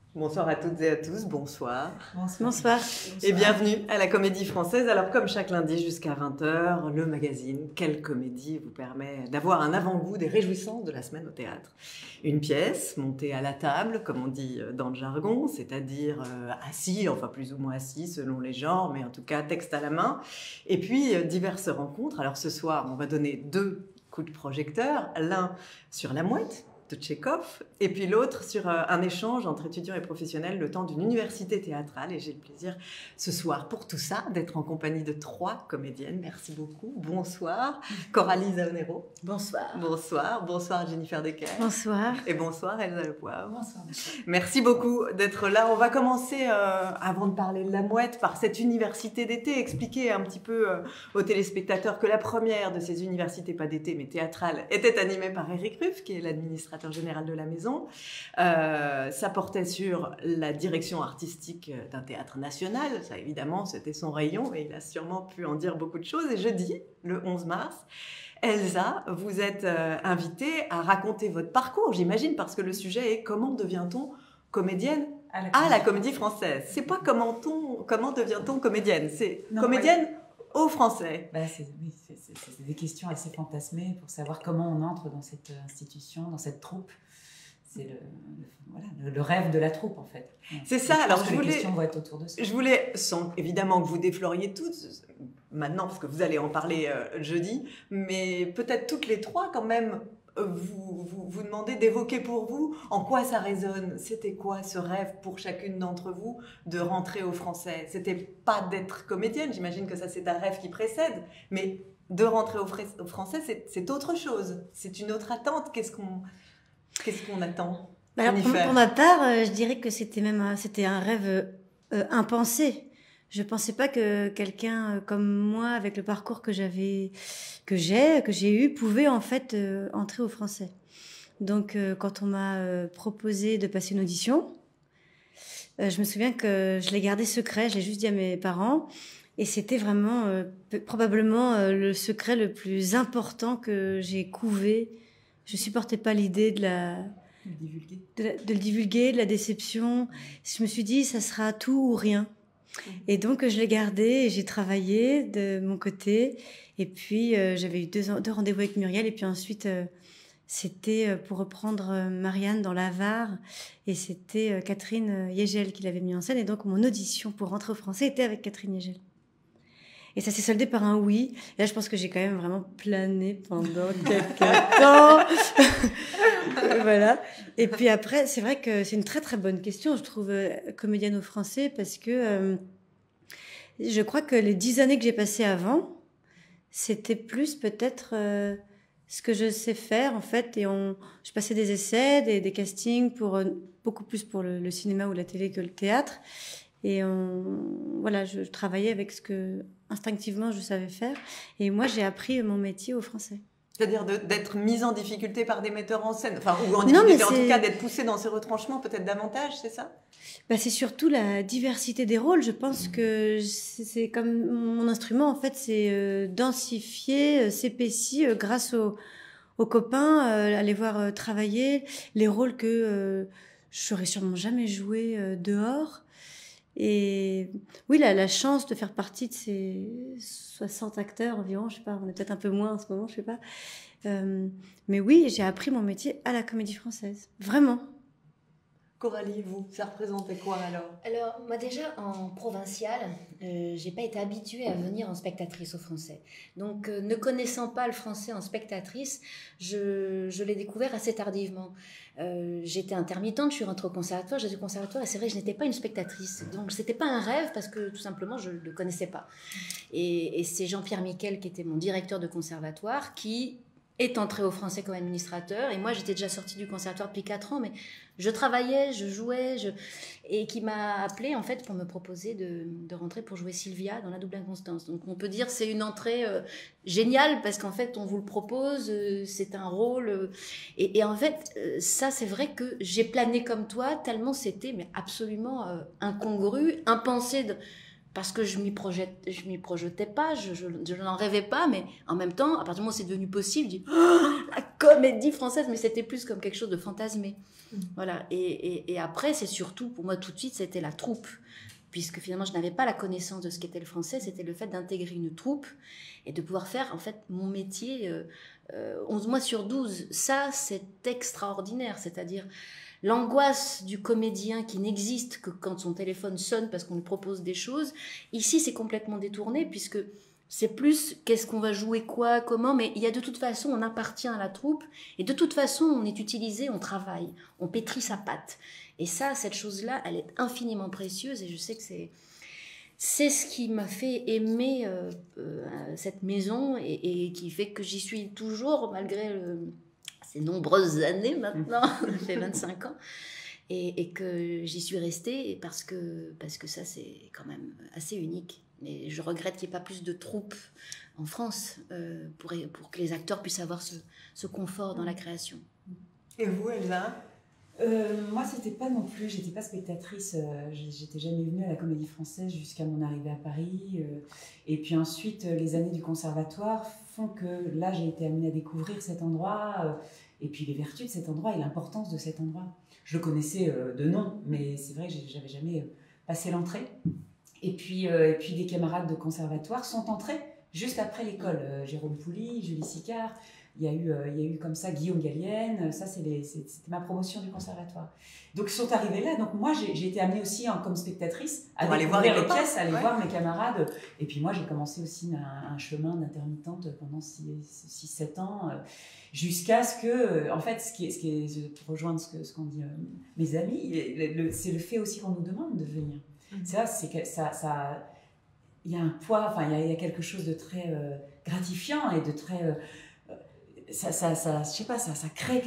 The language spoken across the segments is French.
Bonsoir à toutes et à tous, bonsoir. Bonsoir. Et bienvenue à la Comédie Française. Alors comme chaque lundi jusqu'à 20 h, le magazine Quelle Comédie vous permet d'avoir un avant-goût des réjouissances de la semaine au théâtre. Une pièce montée à la table, comme on dit dans le jargon, c'est-à-dire assis, enfin plus ou moins assis selon les genres, mais en tout cas texte à la main. Et puis diverses rencontres. Alors ce soir, on va donner 2 coups de projecteur, l'un sur La Mouette de Tchekhov, et puis l'autre sur un échange entre étudiants et professionnels le temps d'une université théâtrale. Et j'ai le plaisir ce soir, pour tout ça, d'être en compagnie de 3 comédiennes. Merci beaucoup. Bonsoir, Coralie Zaonero. Bonsoir. Bonsoir. Bonsoir, Jennifer Decker. Bonsoir. Et bonsoir, Elsa Le Poivre. Bonsoir. Merci beaucoup d'être là. On va commencer, avant de parler de La Mouette, par cette université d'été. Expliquer un petit peu aux téléspectateurs que la première de ces universités, pas d'été, mais théâtrales, était animée par Éric Ruff, qui est l'administrateur général de la maison. Ça portait sur la direction artistique d'un théâtre national. Ça, évidemment, c'était son rayon et il a sûrement pu en dire beaucoup de choses. Et jeudi, le 11 mars, Elsa, vous êtes invitée à raconter votre parcours, j'imagine, parce que le sujet est comment devient-on comédienne à la Comédie Française. C'est pas comment devient-on comédienne, c'est comédienne au Français. C'est des questions assez fantasmées pour savoir comment on entre dans cette institution, dans cette troupe. C'est le rêve de la troupe, en fait. C'est ça. Alors, les questions vont être autour de ça. Je voulais, sans évidemment que vous défloriez toutes, maintenant, parce que vous allez en parler jeudi, mais peut-être toutes les 3, quand même, vous demandez d'évoquer pour vous en quoi ça résonne. C'était quoi ce rêve pour chacune d'entre vous de rentrer au Français? C'était pas d'être comédienne, j'imagine que ça c'est un rêve qui précède, mais de rentrer au Français c'est autre chose, c'est une autre attente. Qu'est-ce qu'on attend? Alors, pour ma part, je dirais que c'était un rêve impensé. Je pensais pas que quelqu'un comme moi, avec le parcours que j'ai eu, pouvait en fait entrer au Français. Donc, quand on m'a proposé de passer une audition, je me souviens que je l'ai gardé secret. Je l'ai juste dit à mes parents, et c'était vraiment probablement le secret le plus important que j'ai couvé. Je supportais pas l'idée de le divulguer, de la déception. Je me suis dit, ça sera tout ou rien. Et donc, je l'ai gardé et j'ai travaillé de mon côté. Et puis, j'avais eu 2 rendez-vous avec Muriel. Et puis ensuite, c'était pour reprendre Marianne dans l'Avare. Et c'était Catherine Yegel qui l'avait mis en scène. Et donc, mon audition pour rentrer au Français était avec Catherine Yegel. Et ça s'est soldé par un oui. Et là, je pense que j'ai quand même vraiment plané pendant quelques temps. Voilà. Et puis après, c'est vrai que c'est une très très bonne question, je trouve, comédienne au Français, parce que je crois que les 10 années que j'ai passées avant, c'était plus peut-être ce que je sais faire en fait. Et je passais des essais, des castings beaucoup plus pour le cinéma ou la télé que le théâtre. Et voilà, je travaillais avec ce que instinctivement je savais faire. Et moi, j'ai appris mon métier au Français. C'est-à-dire d'être mise en difficulté par des metteurs en scène, enfin, ou en difficulté, en tout cas d'être poussée dans ces retranchements, peut-être davantage, c'est ça? C'est surtout la diversité des rôles. Je pense que c'est comme mon instrument, en fait, c'est densifier, s'épaissir grâce aux copains, aller voir travailler les rôles que je n'aurais sûrement jamais joué dehors. Et oui, la chance de faire partie de ces 60 acteurs environ, je sais pas, on est peut-être un peu moins en ce moment, je sais pas. Mais oui, j'ai appris mon métier à la Comédie Française, vraiment. Coralie, vous, ça représentait quoi alors? Alors, moi déjà, en provincial, j'ai pas été habituée à venir en spectatrice au Français. Donc, ne connaissant pas le français en spectatrice, je l'ai découvert assez tardivement. J'étais intermittente, je suis rentrée au conservatoire, j'ai du conservatoire, et c'est vrai que je n'étais pas une spectatrice. Donc, c'était pas un rêve, parce que tout simplement, je ne le connaissais pas. Et c'est Jean-Pierre Miquel, qui était mon directeur de conservatoire, qui est entré au Français comme administrateur. Et moi, j'étais déjà sortie du conservatoire depuis 4 ans, mais je travaillais, je jouais, et qui m'a appelée en fait pour me proposer de rentrer pour jouer Sylvia dans La Double Inconstance. Donc on peut dire c'est une entrée géniale, parce qu'en fait on vous le propose, c'est un rôle. Et en fait, ça c'est vrai que j'ai plané comme toi, tellement c'était mais absolument incongru, impensé parce que je m'y projetais pas, je n'en rêvais pas, mais en même temps, à partir du moment où c'est devenu possible, je dis oh, la comédie française, mais c'était plus comme quelque chose de fantasmé. Voilà. Et après, c'est surtout, pour moi, tout de suite, c'était la troupe. Puisque finalement, je n'avais pas la connaissance de ce qu'était le français, c'était le fait d'intégrer une troupe et de pouvoir faire, en fait, mon métier 11 mois sur 12. Ça, c'est extraordinaire. C'est-à-dire l'angoisse du comédien qui n'existe que quand son téléphone sonne parce qu'on lui propose des choses. Ici, c'est complètement détourné, puisque c'est plus qu'est-ce qu'on va jouer, quoi, comment, mais il y a de toute façon, on appartient à la troupe, et de toute façon, on est utilisé, on travaille, on pétrit sa patte. Et ça, cette chose-là, elle est infiniment précieuse, et je sais que c'est ce qui m'a fait aimer cette maison, et qui fait que j'y suis toujours, malgré ces nombreuses années maintenant, ça fait 25 ans, et que j'y suis restée, parce que ça, c'est quand même assez unique. Et je regrette qu'il n'y ait pas plus de troupes en France pour que les acteurs puissent avoir ce confort dans la création. Et vous, Elsa ? Moi, c'était pas non plus, j'étais pas spectatrice, j'étais jamais venue à la Comédie Française jusqu'à mon arrivée à Paris. Et puis ensuite, les années du conservatoire font que là, j'ai été amenée à découvrir cet endroit, et puis les vertus de cet endroit et l'importance de cet endroit. Je le connaissais de nom, mais c'est vrai que j'avais jamais passé l'entrée. Et puis des camarades de conservatoire sont entrés juste après l'école. Jérôme Pouli, Julie Sicard, il y a eu comme ça Guillaume Gallienne, ça c'était ma promotion du conservatoire. Donc ils sont arrivés là, donc moi j'ai été amenée aussi comme spectatrice à aller voir les pièces, à aller voir mes camarades. Et puis moi j'ai commencé aussi un chemin d'intermittente pendant 6-7 ans, jusqu'à ce que, en fait, ce qui est pour rejoindre ce qu'ont dit mes amis, c'est le fait aussi qu'on nous demande de venir. C'est que ça, il y a un poids, enfin il y a quelque chose de très gratifiant et de très je sais pas, ça crée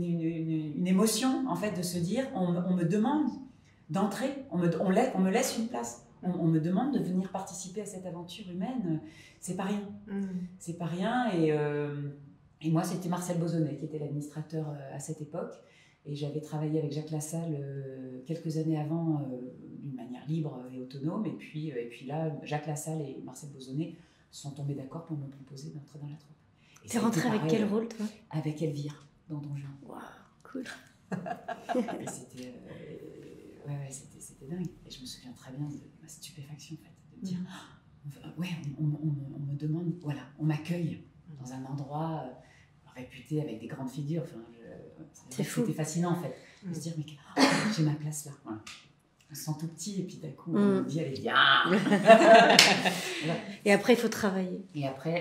une émotion en fait de se dire on me demande d'entrer, on me laisse une place, on me demande de venir participer à cette aventure humaine, c'est pas rien, c'est pas rien. Et moi c'était Marcel Bozonnet qui était l'administrateur à cette époque. Et j'avais travaillé avec Jacques Lassalle quelques années avant d'une manière libre et autonome. Et puis là, Jacques Lassalle et Marcel Bozonnet sont tombés d'accord pour me proposer d'entrer dans la troupe. T'es rentrée avec quel rôle, toi ? Avec Elvire, dans Don Juan. Waouh, cool. Et c'était c'était dingue. Et je me souviens très bien de ma stupéfaction, en fait, de dire on me demande, voilà, on m'accueille dans un endroit réputé avec des grandes figures. Enfin, c'est fou. C'était fascinant, en fait, de se dire mais j'ai ma place là. Voilà. On se sent tout petit et puis d'un coup on dit allez bien. Voilà. Et après il faut travailler. Et après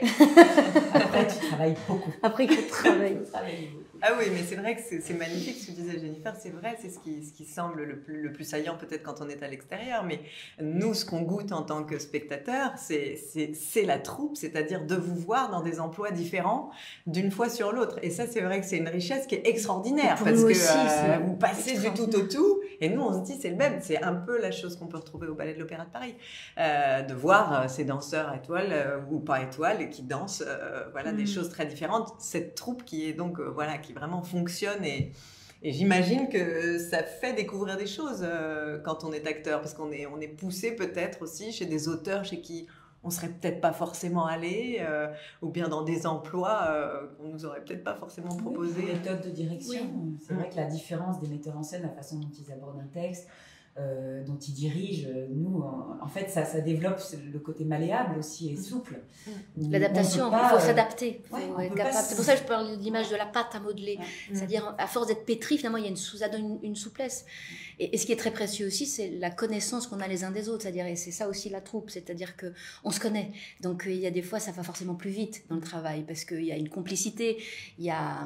tu travailles beaucoup. Après il faut travailler. Ah oui, mais c'est vrai que c'est magnifique ce que disait Jennifer, c'est vrai, c'est ce qui semble le plus saillant peut-être quand on est à l'extérieur, mais nous, ce qu'on goûte en tant que spectateur, c'est la troupe, c'est-à-dire de vous voir dans des emplois différents d'une fois sur l'autre. Et ça, c'est vrai que c'est une richesse qui est extraordinaire, parce que vous passez du tout au tout, et nous, on se dit c'est le même, c'est un peu la chose qu'on peut retrouver au Ballet de l'Opéra de Paris, de voir ces danseurs étoiles ou pas étoiles qui dansent des choses très différentes. Cette troupe qui est donc qui vraiment fonctionne et j'imagine que ça fait découvrir des choses quand on est acteur, parce qu'on est poussé peut-être aussi chez des auteurs chez qui on serait peut-être pas forcément allé, ou bien dans des emplois qu'on nous aurait peut-être pas forcément proposé. Oui, méthode de direction. Oui. C'est vrai que la différence des metteurs en scène, la façon dont ils abordent un texte, dont ils dirigent, nous, en fait, ça développe le côté malléable aussi et souple. L'adaptation, il faut s'adapter. C'est pour ça que je parle de l'image de la pâte à modeler. C'est-à-dire, à force d'être pétri, finalement, il y a ça donne une souplesse. Et ce qui est très précieux aussi, c'est la connaissance qu'on a les uns des autres. C'est-à-dire, et c'est ça aussi la troupe, c'est-à-dire qu'on se connaît. Donc, il y a des fois, ça va forcément plus vite dans le travail, parce qu'il y a une complicité, il y a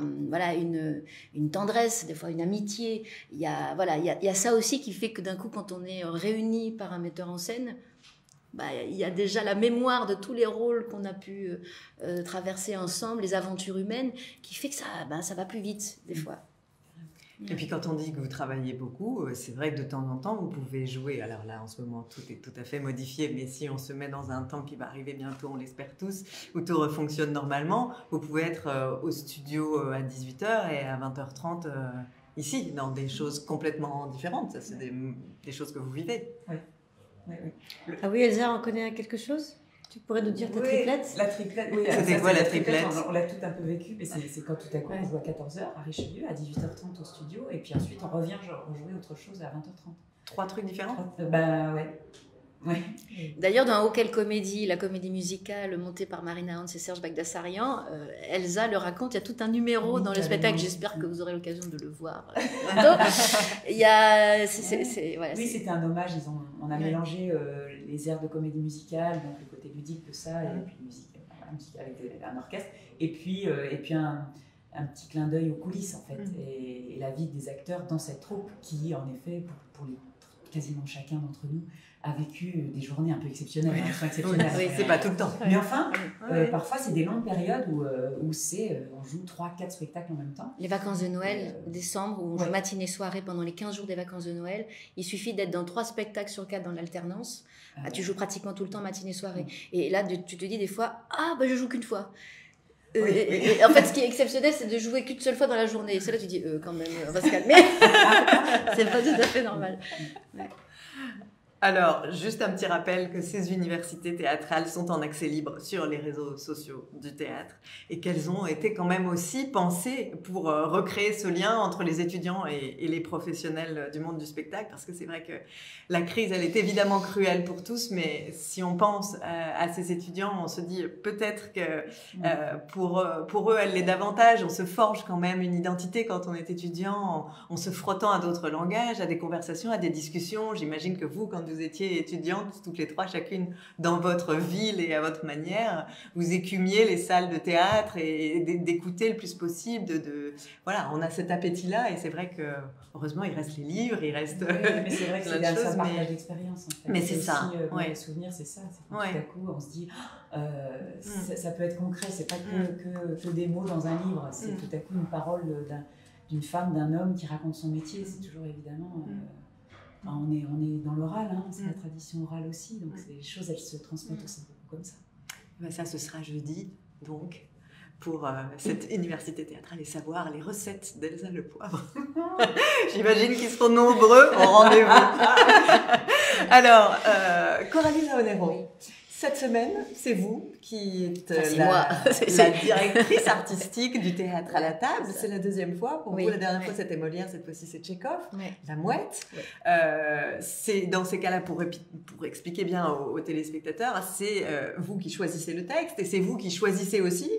une tendresse, des fois une amitié. Il y a ça aussi qui fait que d'un coup, quand on est réunis par un metteur en scène, il y a déjà la mémoire de tous les rôles qu'on a pu traverser ensemble, les aventures humaines, qui fait que ça va plus vite, des fois. Et puis quand on dit que vous travaillez beaucoup, c'est vrai que de temps en temps, vous pouvez jouer. Alors là, en ce moment, tout est tout à fait modifié, mais si on se met dans un temps qui va arriver bientôt, on l'espère tous, où tout refonctionne normalement, vous pouvez être au studio à 18h et à 20h30 ici, dans des choses complètement différentes. Ça, c'est des choses que vous vivez. Oui. Oui, oui. Ah oui, Elsa, on connaît quelque chose? Tu pourrais nous dire ta triplette? La triplette, oui. C'était quoi la triplette? On l'a tout un peu vécu, mais c'est quand tout à coup on joue à 14h à Richelieu, à 18h30 au studio, et puis ensuite on revient rejouer autre chose à 20h30. 3 trucs différents? Ben ouais. Ouais. D'ailleurs, dans Oh quelle comédie, la comédie musicale montée par Marina Hans et Serge Bagdasarian, Elsa le raconte, il y a tout un numéro dans le spectacle, j'espère que vous aurez l'occasion de le voir bientôt. Il y a, voilà, oui, c'était un hommage, on a mélangé les airs de comédie musicale, donc le côté ludique de ça, et puis musique avec un orchestre, et puis un petit clin d'œil aux coulisses en fait, et la vie des acteurs dans cette troupe qui, en effet, pour quasiment chacun d'entre nous, a vécu des journées un peu exceptionnelles. Oui, c'est pas tout le temps. Mais enfin, parfois, c'est des longues périodes où on joue 3-4 spectacles en même temps. Les vacances de Noël, décembre, où on joue matinée soirée pendant les 15 jours des vacances de Noël. Il suffit d'être dans 3 spectacles sur 4 dans l'alternance. Tu joues pratiquement tout le temps matinée soirée. Et là, tu te dis des fois, je joue qu'une fois. Et en fait, ce qui est exceptionnel, c'est de jouer qu'une seule fois dans la journée. Et c'est là tu dis, quand même, on va se calmer. C'est pas tout à fait normal. Ouais. Alors, juste un petit rappel que ces universités théâtrales sont en accès libre sur les réseaux sociaux du théâtre et qu'elles ont été quand même aussi pensées pour recréer ce lien entre les étudiants et les professionnels du monde du spectacle, parce que c'est vrai que la crise, elle est évidemment cruelle pour tous, mais si on pense à ces étudiants, on se dit peut-être que pour eux, elle l'est davantage. On se forge quand même une identité quand on est étudiant, en se frottant à d'autres langages, à des conversations, à des discussions. J'imagine que vous, quand vous étiez étudiantes, toutes les 3, chacune dans votre ville et à votre manière, vous écumiez les salles de théâtre et d'écouter le plus possible. Voilà, on a cet appétit-là et c'est vrai que, heureusement, il reste les livres, il reste mais c'est vrai que c'est un partage d'expérience. En fait. Mais c'est ça. Les souvenirs, c'est ça. C'est quand tout à coup, on se dit, ça peut être concret, c'est pas que des mots dans un livre, c'est tout à coup une parole d'une femme, d'un homme qui raconte son métier. C'est toujours évidemment... on est dans l'oral, c'est la tradition orale aussi, donc les choses, elles se transmettent aussi beaucoup comme ça. Ben ça, ce sera jeudi, donc, pour cette université théâtrale et savoir les recettes d'Elsa Le Poivre. J'imagine qu'ils seront nombreux au rendez-vous. Alors, Coralie Laonero, cette semaine, c'est vous qui êtes la directrice artistique du Théâtre à la Table. C'est la 2e fois. Pour vous, la dernière fois, c'était Molière, cette fois-ci, c'est Tchekhov. La Mouette. C'est dans ces cas-là, pour expliquer bien aux téléspectateurs, c'est vous qui choisissez le texte et c'est vous qui choisissez aussi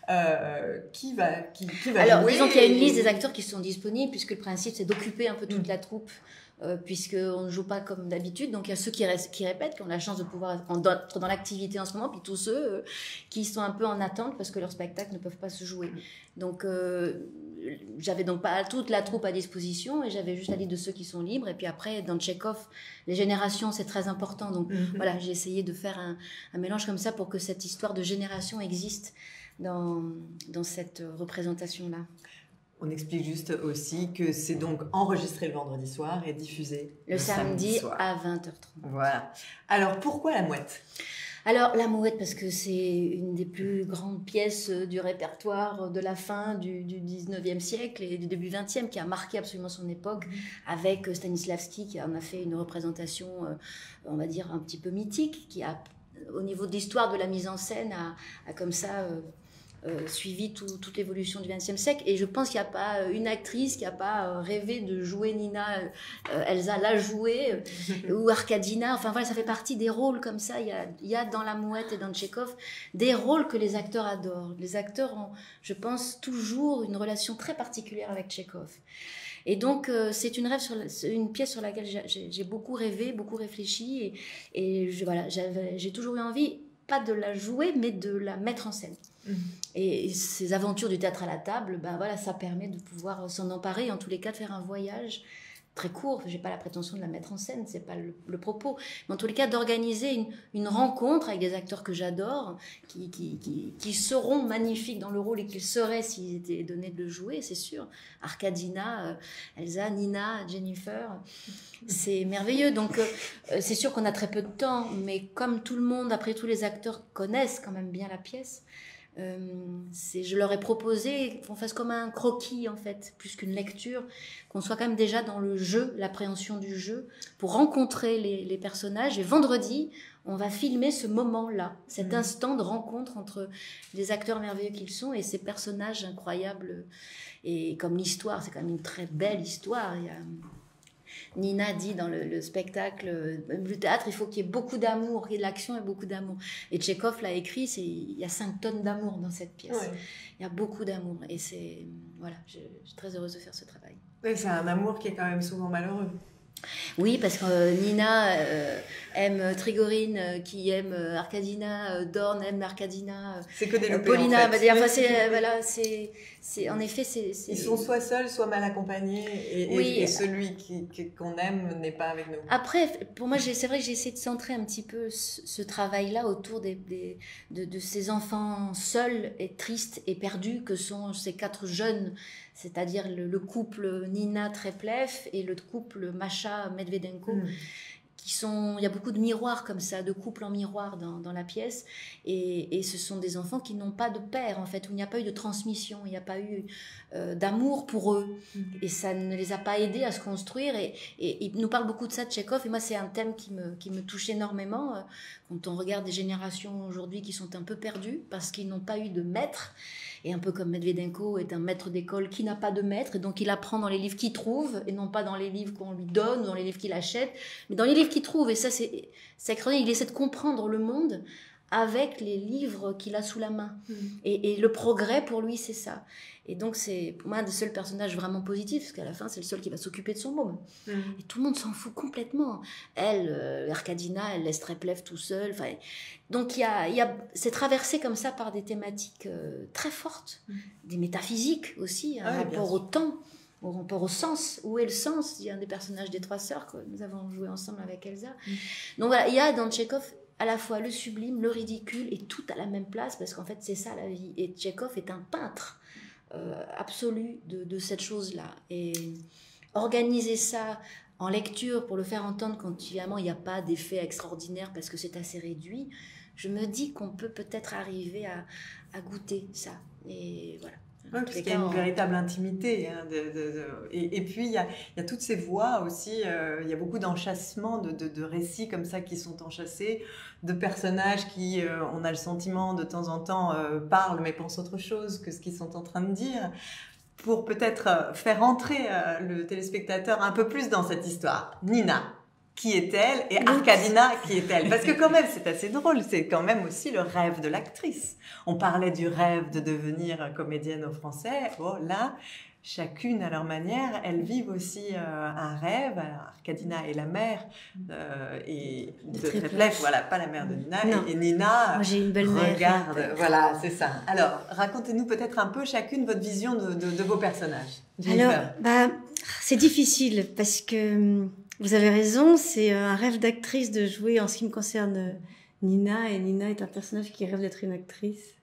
qui va Alors, jouer. disons qu'il y a une liste des acteurs qui sont disponibles, puisque le principe, c'est d'occuper un peu toute la troupe. Puisqu'on ne joue pas comme d'habitude, donc il y a ceux qui répètent, qui ont la chance de pouvoir être dans l'activité en ce moment, puis tous ceux qui sont un peu en attente parce que leurs spectacles ne peuvent pas se jouer. Donc j'avais donc pas toute la troupe à disposition et j'avais juste la liste de ceux qui sont libres. Et puis après, dans Tchekhov, les générations, c'est très important. Donc voilà, j'ai essayé de faire un mélange comme ça pour que cette histoire de génération existe dans cette représentation-là. On explique juste aussi que c'est donc enregistré le vendredi soir et diffusé le samedi soir. À 20h30. Voilà. Alors, pourquoi La Mouette ? Alors, La Mouette, parce que c'est une des plus grandes pièces du répertoire de la fin du 19e siècle et du début 20e, qui a marqué absolument son époque, avec Stanislavski, qui en a fait une représentation, on va dire, un petit peu mythique, qui a, au niveau de l'histoire de la mise en scène, a comme ça... suivi toute l'évolution du XXe siècle, et je pense qu'il n'y a pas une actrice qui n'a pas rêvé de jouer Nina. Elsa l'a joué, ou Arkadina, enfin voilà, ça fait partie des rôles comme ça. Il y a dans La Mouette et dans Tchekhov des rôles que les acteurs adorent. Les acteurs ont, je pense, toujours une relation très particulière avec Tchekhov. Et donc, c'est une pièce sur laquelle j'ai beaucoup rêvé, beaucoup réfléchi, et voilà, j'ai toujours eu envie, pas de la jouer, mais de la mettre en scène. Et ces aventures du théâtre à la table, ben voilà, ça permet de pouvoir s'en emparer, en tous les cas de faire un voyage très court. J'ai pas la prétention de la mettre en scène, c'est pas le propos, mais en tous les cas d'organiser une rencontre avec des acteurs que j'adore, qui seront magnifiques dans le rôle et qu'ils seraient s'ils étaient donnés de le jouer, c'est sûr. Arkadina, Elsa, Nina, Jennifer, c'est merveilleux. Donc c'est sûr qu'on a très peu de temps, mais comme tout le monde, après tous les acteurs connaissent quand même bien la pièce, Je leur ai proposé qu'on fasse comme un croquis, en fait, plus qu'une lecture, qu'on soit quand même déjà dans le jeu, l'appréhension du jeu, pour rencontrer les personnages. Et vendredi, on va filmer ce moment-là, cet instant de rencontre entre les acteurs merveilleux qu'ils sont et ces personnages incroyables. Et comme l'histoire, c'est quand même une très belle histoire. Il y a... Nina dit dans le spectacle, le théâtre, il faut qu'il y ait beaucoup d'amour, qu'il y ait de l'action et beaucoup d'amour. Et Tchekhov l'a écrit, il y a 5 tonnes d'amour dans cette pièce. Ouais. Il y a beaucoup d'amour. Et c'est... Voilà, je suis très heureuse de faire ce travail. Et c'est un amour qui est quand même souvent malheureux. Oui, parce que Nina aime Trigorine, qui aime Arkadina, Dorn aime Arkadina, c'est que des loupés, Paulina, en fait. Voilà, c'est en effet, ils sont soit seuls, soit mal accompagnés, et celui qu'on aime n'est pas avec nous. Après, pour moi, c'est vrai que j'ai essayé de centrer un petit peu ce travail-là autour de ces enfants seuls et tristes et perdus que sont ces 4 jeunes, c'est-à-dire le couple Nina Treplev et le couple Masha Medvedenko, il y a beaucoup de miroirs comme ça, de couples en miroir dans la pièce, et ce sont des enfants qui n'ont pas de père, en fait, où il n'y a pas eu de transmission, il n'y a pas eu d'amour pour eux, et ça ne les a pas aidés à se construire, et il nous parle beaucoup de ça, Tchekhov, et moi c'est un thème qui me touche énormément, quand on regarde des générations aujourd'hui qui sont un peu perdues, parce qu'ils n'ont pas eu de maître, et un peu comme Medvedenko est un maître d'école qui n'a pas de maître, et donc il apprend dans les livres qu'il trouve, et non pas dans les livres qu'on lui donne, ou dans les livres qu'il achète, mais dans les livres qu'il trouve. Et ça, c'est extraordinaire. Il essaie de comprendre le monde avec les livres qu'il a sous la main. Et le progrès, pour lui, c'est ça. Et donc, c'est pour moi un des seuls personnages vraiment positifs, parce qu'à la fin, c'est le seul qui va s'occuper de son môme. Et tout le monde s'en fout complètement. Elle, Arkadina, elle laisse Treplev tout seul. Donc, c'est traversé comme ça par des thématiques très fortes, des métaphysiques aussi, un rapport au temps, au rapport au sens. Où est le sens? Il y a un des personnages des 3 sœurs que nous avons joué ensemble avec Elsa. Donc voilà, il y a dans Tchekhov à la fois le sublime, le ridicule, et tout à la même place, parce qu'en fait, c'est ça la vie. Et Tchekhov est un peintre absolu de cette chose-là. Et organiser ça en lecture pour le faire entendre quand évidemment il n'y a pas d'effet extraordinaire parce que c'est assez réduit, je me dis qu'on peut peut-être arriver à goûter ça. Et voilà. Oui, parce qu'il y a une véritable intimité. Hein, et puis, il y a toutes ces voix aussi. Il y a beaucoup d'enchâssements, de récits comme ça qui sont enchâssés, de personnages qui, on a le sentiment, de temps en temps, parlent mais pensent autre chose que ce qu'ils sont en train de dire, pour peut-être faire entrer le téléspectateur un peu plus dans cette histoire. Nina, qui est-elle? Et Arkadina, qui est-elle? Parce que quand même, c'est assez drôle, c'est quand même aussi le rêve de l'actrice. On parlait du rêve de devenir comédienne au Français. Oh, là, chacune à leur manière, elles vivent aussi un rêve. Alors, Arkadina est la mère et de Treplev, voilà, pas la mère de Nina. Et Nina, moi, j'ai une belle regarde, mère. Voilà, c'est ça. Alors, racontez-nous peut-être un peu chacune votre vision de vos personnages. Alors, c'est difficile parce que... Vous avez raison, c'est un rêve d'actrice de jouer en ce qui me concerne Nina, et Nina est un personnage qui rêve d'être une actrice.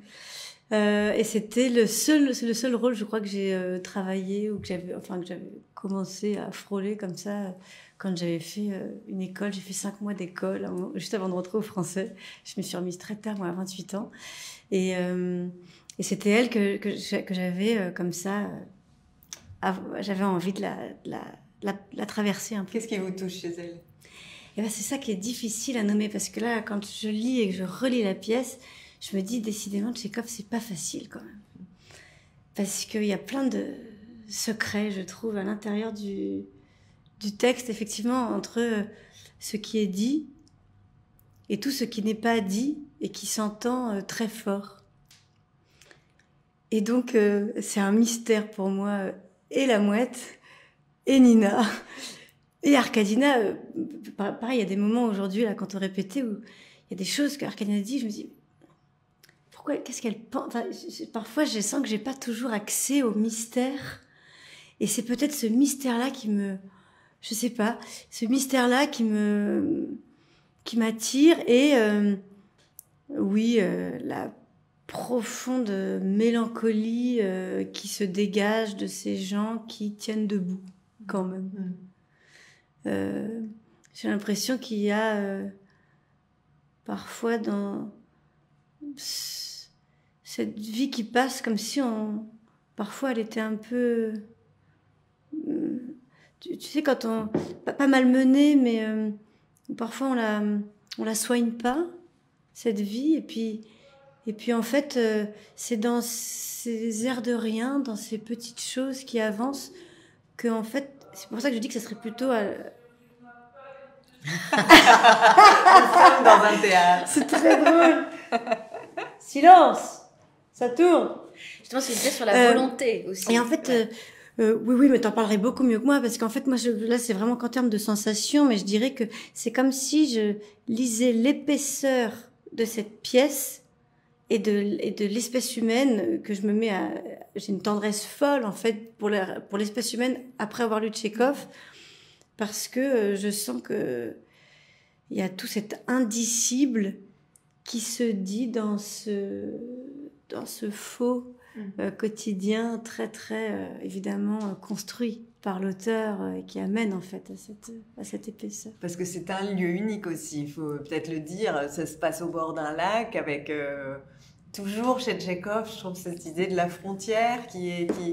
Et c'était le seul rôle, je crois, que j'ai travaillé ou que j'avais commencé à frôler comme ça quand j'avais fait une école. J'ai fait 5 mois d'école juste avant de rentrer au Français. Je me suis remise très tard, moi, à 28 ans. Et c'était elle que j'avais comme ça. J'avais envie de la traverser un peu. Qu'est-ce qui vous touche chez elle? Et c'est ça qui est difficile à nommer, parce que là, quand je lis et que je relis la pièce, je me dis décidément, Tchekhov, c'est pas facile quand même. Parce qu'il y a plein de secrets, je trouve, à l'intérieur du texte, effectivement, entre ce qui est dit et tout ce qui n'est pas dit et qui s'entend très fort. Et donc, c'est un mystère pour moi, et la mouette, et Nina, et Arkadina. Pareil, il y a des moments aujourd'hui, là, quand on répétait, où il y a des choses qu'Arkadina dit, je me dis, pourquoi, qu'est-ce qu'elle pense? Parfois, je sens que j'ai pas toujours accès au mystère, et c'est peut-être ce mystère-là je sais pas, ce mystère-là qui m'attire, et la profonde mélancolie qui se dégage de ces gens qui tiennent debout. Quand même. J'ai l'impression qu'il y a parfois dans cette vie qui passe comme si parfois elle était un peu, tu sais, quand pas malmenée, mais parfois on la soigne pas, cette vie, et puis en fait, c'est dans ces airs de rien, dans ces petites choses qui avancent, que en fait, c'est pour ça que je dis que ça serait plutôt Nous sommes dans un théâtre. C'est très drôle. Silence, ça tourne. Justement, c'est une pièce sur la volonté aussi. Et en fait, oui, mais t'en parlerais beaucoup mieux que moi, parce qu'en fait, moi, là, c'est vraiment qu'en termes de sensations, mais je dirais que c'est comme si je lisais l'épaisseur de cette pièce et de l'espèce humaine que je me mets à... J'ai une tendresse folle, en fait, pour l'espèce humaine après avoir lu Tchekhov, parce que je sens que il y a tout cet indicible qui se dit dans ce faux quotidien très très évidemment construit par l'auteur et qui amène en fait à cette épaisseur. Parce que c'est un lieu unique aussi, il faut peut-être le dire, ça se passe au bord d'un lac avec toujours chez Tchekhov, je trouve cette idée de la frontière qui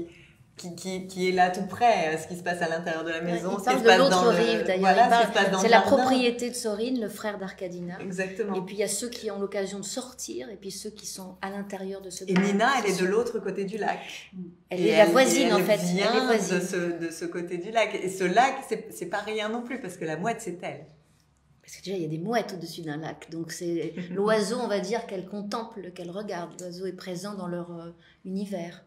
est là tout près, ce qui se passe à l'intérieur de la maison. Il parle de l'autre rive d'ailleurs. Voilà, c'est la propriété de Sorine, le frère d'Arkadina. Exactement. Et puis il y a ceux qui ont l'occasion de sortir et puis ceux qui sont à l'intérieur de ce. Et Nina, elle est de l'autre côté du lac. Elle est la voisine en fait. Elle vient de ce côté du lac. Et ce lac, c'est pas rien non plus parce que la mouette, c'est elle. Parce que déjà, il y a des mouettes au-dessus d'un lac. Donc c'est l'oiseau, on va dire, qu'elle contemple, qu'elle regarde. L'oiseau est présent dans leur univers.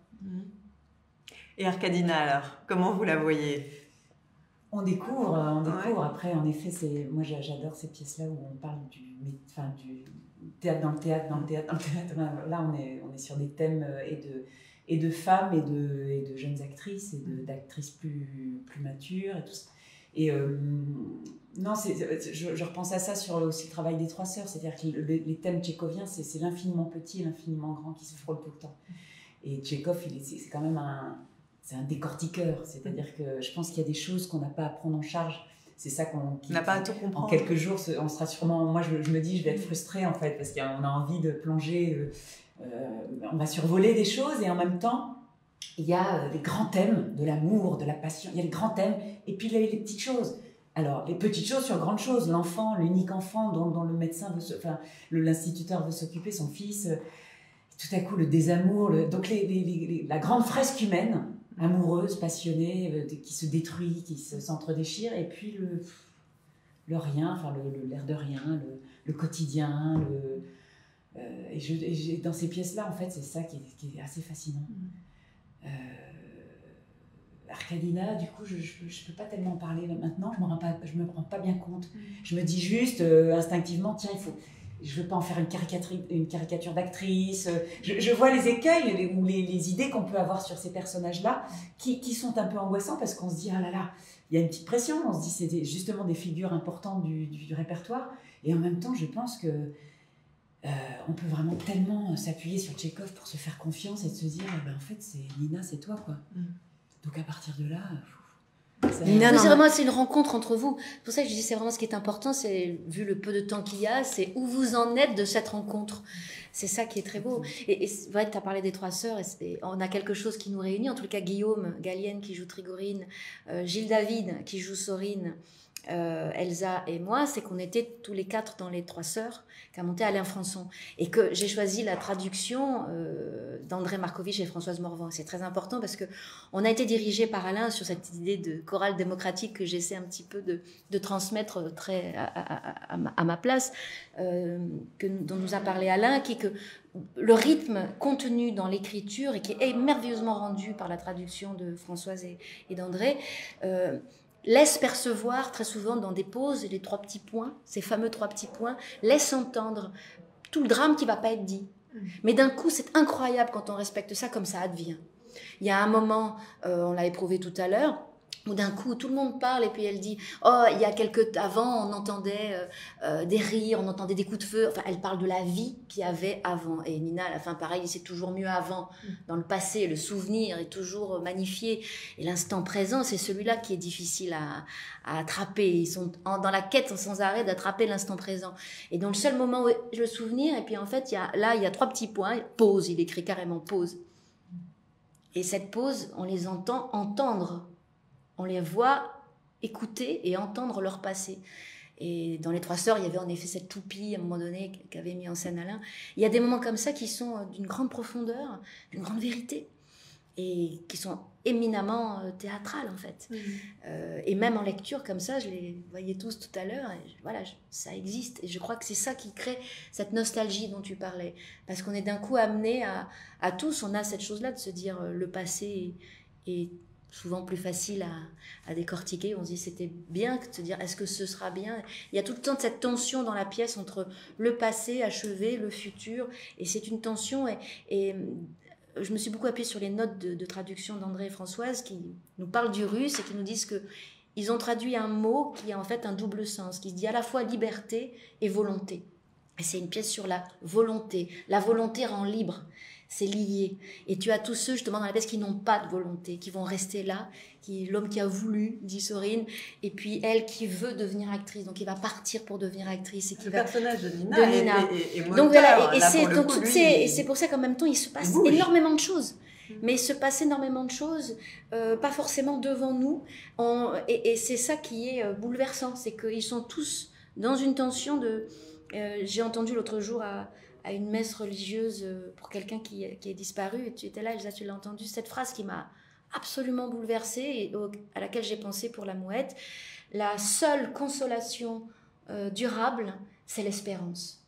Et Arkadina, alors, comment vous la voyez ? On découvre. Après, en effet, moi j'adore ces pièces-là où on parle du théâtre dans le théâtre. Là, on est sur des thèmes et de femmes et de jeunes actrices et d'actrices plus matures et tout ça. Et non, je repense à ça sur aussi le travail des trois sœurs, c'est-à-dire que les thèmes tchékoviens, c'est l'infiniment petit et l'infiniment grand qui se frôlent tout le temps. Et Tchekhov, c'est quand même c'est un décortiqueur, c'est-à-dire que je pense qu'il y a des choses qu'on n'a pas à prendre en charge. C'est ça qu'on n'a pas à tout comprendre. En quelques jours, on sera sûrement. Moi, je me dis, je vais être frustrée en fait, parce qu'on a envie de plonger. On va survoler des choses et en même temps, il y a les grands thèmes de l'amour, de la passion. Il y a les grands thèmes et puis les petites choses. Alors, les petites choses sur grandes choses. L'enfant, l'unique enfant dont le médecin l'instituteur veut s'occuper, son fils. Tout à coup, le désamour. Donc, la grande fresque humaine. Amoureuse, passionnée, qui se détruit, qui s'entre-déchire, et puis le rien, enfin l'air de rien, le quotidien, et dans ces pièces-là, en fait, c'est ça qui est assez fascinant. Arkadina, du coup, je peux pas tellement en parler là, maintenant, je me rends pas bien compte. Je me dis juste, instinctivement, tiens, je veux pas en faire une caricature d'actrice. Je vois les écueils ou les idées qu'on peut avoir sur ces personnages-là qui sont un peu angoissants parce qu'on se dit, ah là là, il y a une petite pression. On se dit, c'est justement des figures importantes du répertoire. Et en même temps, je pense que on peut vraiment tellement s'appuyer sur Tchekhov pour se faire confiance et de se dire, en fait, Nina, c'est toi, quoi. Donc à partir de là... c'est une rencontre entre vous. C'est pour ça que je dis c'est vraiment ce qui est important, c'est vu le peu de temps qu'il y a, c'est où vous en êtes de cette rencontre. C'est ça qui est très beau. Et c'est vrai que tu as parlé des trois sœurs, et on a quelque chose qui nous réunit, en tout cas Guillaume Gallienne qui joue Trigorine, Gilles David qui joue Sorine, Elsa et moi, c'est qu'on était tous les quatre dans les trois sœurs qu'a monté Alain Françon et que j'ai choisi la traduction d'André Markovitch et Françoise Morvan. C'est très important parce que on a été dirigé par Alain sur cette idée de chorale démocratique que j'essaie un petit peu de transmettre très à ma place, dont nous a parlé Alain, qui est que le rythme contenu dans l'écriture et qui est merveilleusement rendu par la traduction de Françoise et d'André, laisse percevoir très souvent dans des pauses, les trois petits points, ces fameux trois petits points, laisse entendre tout le drame qui ne va pas être dit. Mais d'un coup, c'est incroyable quand on respecte ça, comme ça advient. Il y a un moment, on l'a éprouvé tout à l'heure, où d'un coup tout le monde parle et puis elle dit oh il y a avant on entendait des rires, on entendait des coups de feu, enfin elle parle de la vie qu'il y avait avant, et Nina à la fin pareil, c'est toujours mieux avant, dans le passé le souvenir est toujours magnifié et l'instant présent c'est celui-là qui est difficile à attraper, ils sont dans la quête sans arrêt d'attraper l'instant présent, et dans le seul moment où le souvenir, et puis en fait il y a 3 petits points, pause, il écrit carrément pause, et cette pause on les entend entendre. On les voit écouter et entendre leur passé. Et dans Les Trois Sœurs, il y avait en effet cette toupie, à un moment donné, qu'avait mis en scène Alain. Il y a des moments comme ça qui sont d'une grande profondeur, d'une grande vérité, et qui sont éminemment théâtrales, en fait. Et même en lecture, comme ça, je les voyais tous tout à l'heure, et voilà, ça existe. Et je crois que c'est ça qui crée cette nostalgie dont tu parlais. Parce qu'on est d'un coup amené à tous, on a cette chose-là de se dire le passé est souvent plus facile à décortiquer. On se dit c'était bien que de se dire est-ce que ce sera bien. Il y a tout le temps cette tension dans la pièce entre le passé achevé, le futur, et c'est une tension, et je me suis beaucoup appuyée sur les notes de traduction d'André et Françoise qui nous parlent du russe et qui nous disent que ils ont traduit un mot qui a en fait un double sens, qui se dit à la fois liberté et volonté. Et c'est une pièce sur la volonté. La volonté rend libre. C'est lié. Et tu as tous ceux, justement, dans la pièce qui n'ont pas de volonté, qui vont rester là, l'homme qui a voulu, dit Sorine, et puis elle qui veut devenir actrice, donc il va partir pour devenir actrice. Et qui le va... personnage de Nina, est moteur, donc voilà, et c'est c'est pour ça qu'en même temps, il se passe énormément de choses. Mais il se passe énormément de choses, pas forcément devant nous, et c'est ça qui est bouleversant, c'est qu'ils sont tous dans une tension de... j'ai entendu l'autre jour à une messe religieuse pour quelqu'un qui est disparu, et tu étais là, Elsa, tu l'as entendu, cette phrase qui m'a absolument bouleversée et à laquelle j'ai pensé pour la mouette. La seule consolation durable, c'est l'espérance.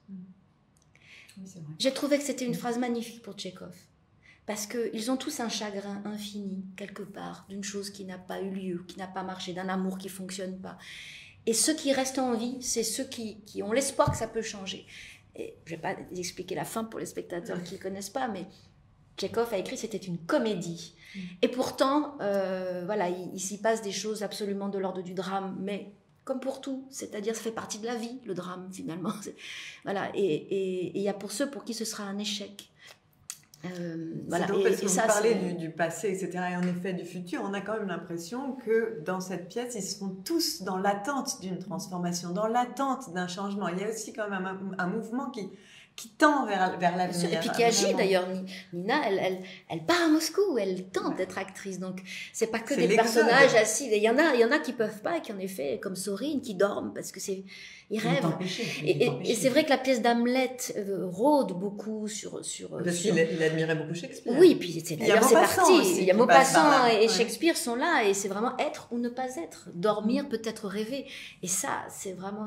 Oui, c'est vrai. J'ai trouvé que c'était une phrase magnifique pour Tchekhov, parce qu'ils ont tous un chagrin infini, quelque part, d'une chose qui n'a pas eu lieu, qui n'a pas marché, d'un amour qui ne fonctionne pas. Et ceux qui restent en vie, c'est ceux qui ont l'espoir que ça peut changer. Et je ne vais pas expliquer la fin pour les spectateurs qui ne connaissent pas, mais Tchekhov a écrit c'était une comédie. Et pourtant, voilà, il s'y passe des choses absolument de l'ordre du drame, mais comme pour tout, c'est-à-dire ça fait partie de la vie, le drame, finalement. Voilà, et il y a pour ceux pour qui ce sera un échec. Voilà. C'est drôle parce que vous parlez du passé, etc. Et en effet du futur, on a quand même l'impression que dans cette pièce, ils sont tous dans l'attente d'une transformation, dans l'attente d'un changement. Il y a aussi quand même un mouvement qui tend vers l'avenir. Et puis qui agit d'ailleurs. Nina, elle part à Moscou, elle tente d'être actrice. Donc c'est pas que des personnages assis. Il y en a qui peuvent pas, qui en effet, comme Sorine, qui dorment parce que ils rêvent. Et c'est vrai que la pièce d'Hamlet rôde beaucoup sur parce qu'il admirait beaucoup Shakespeare. Oui, puis d'ailleurs c'est parti. Il y a Maupassant et Shakespeare sont là, et c'est vraiment être ou ne pas être, dormir, peut-être rêver. Et ça, c'est vraiment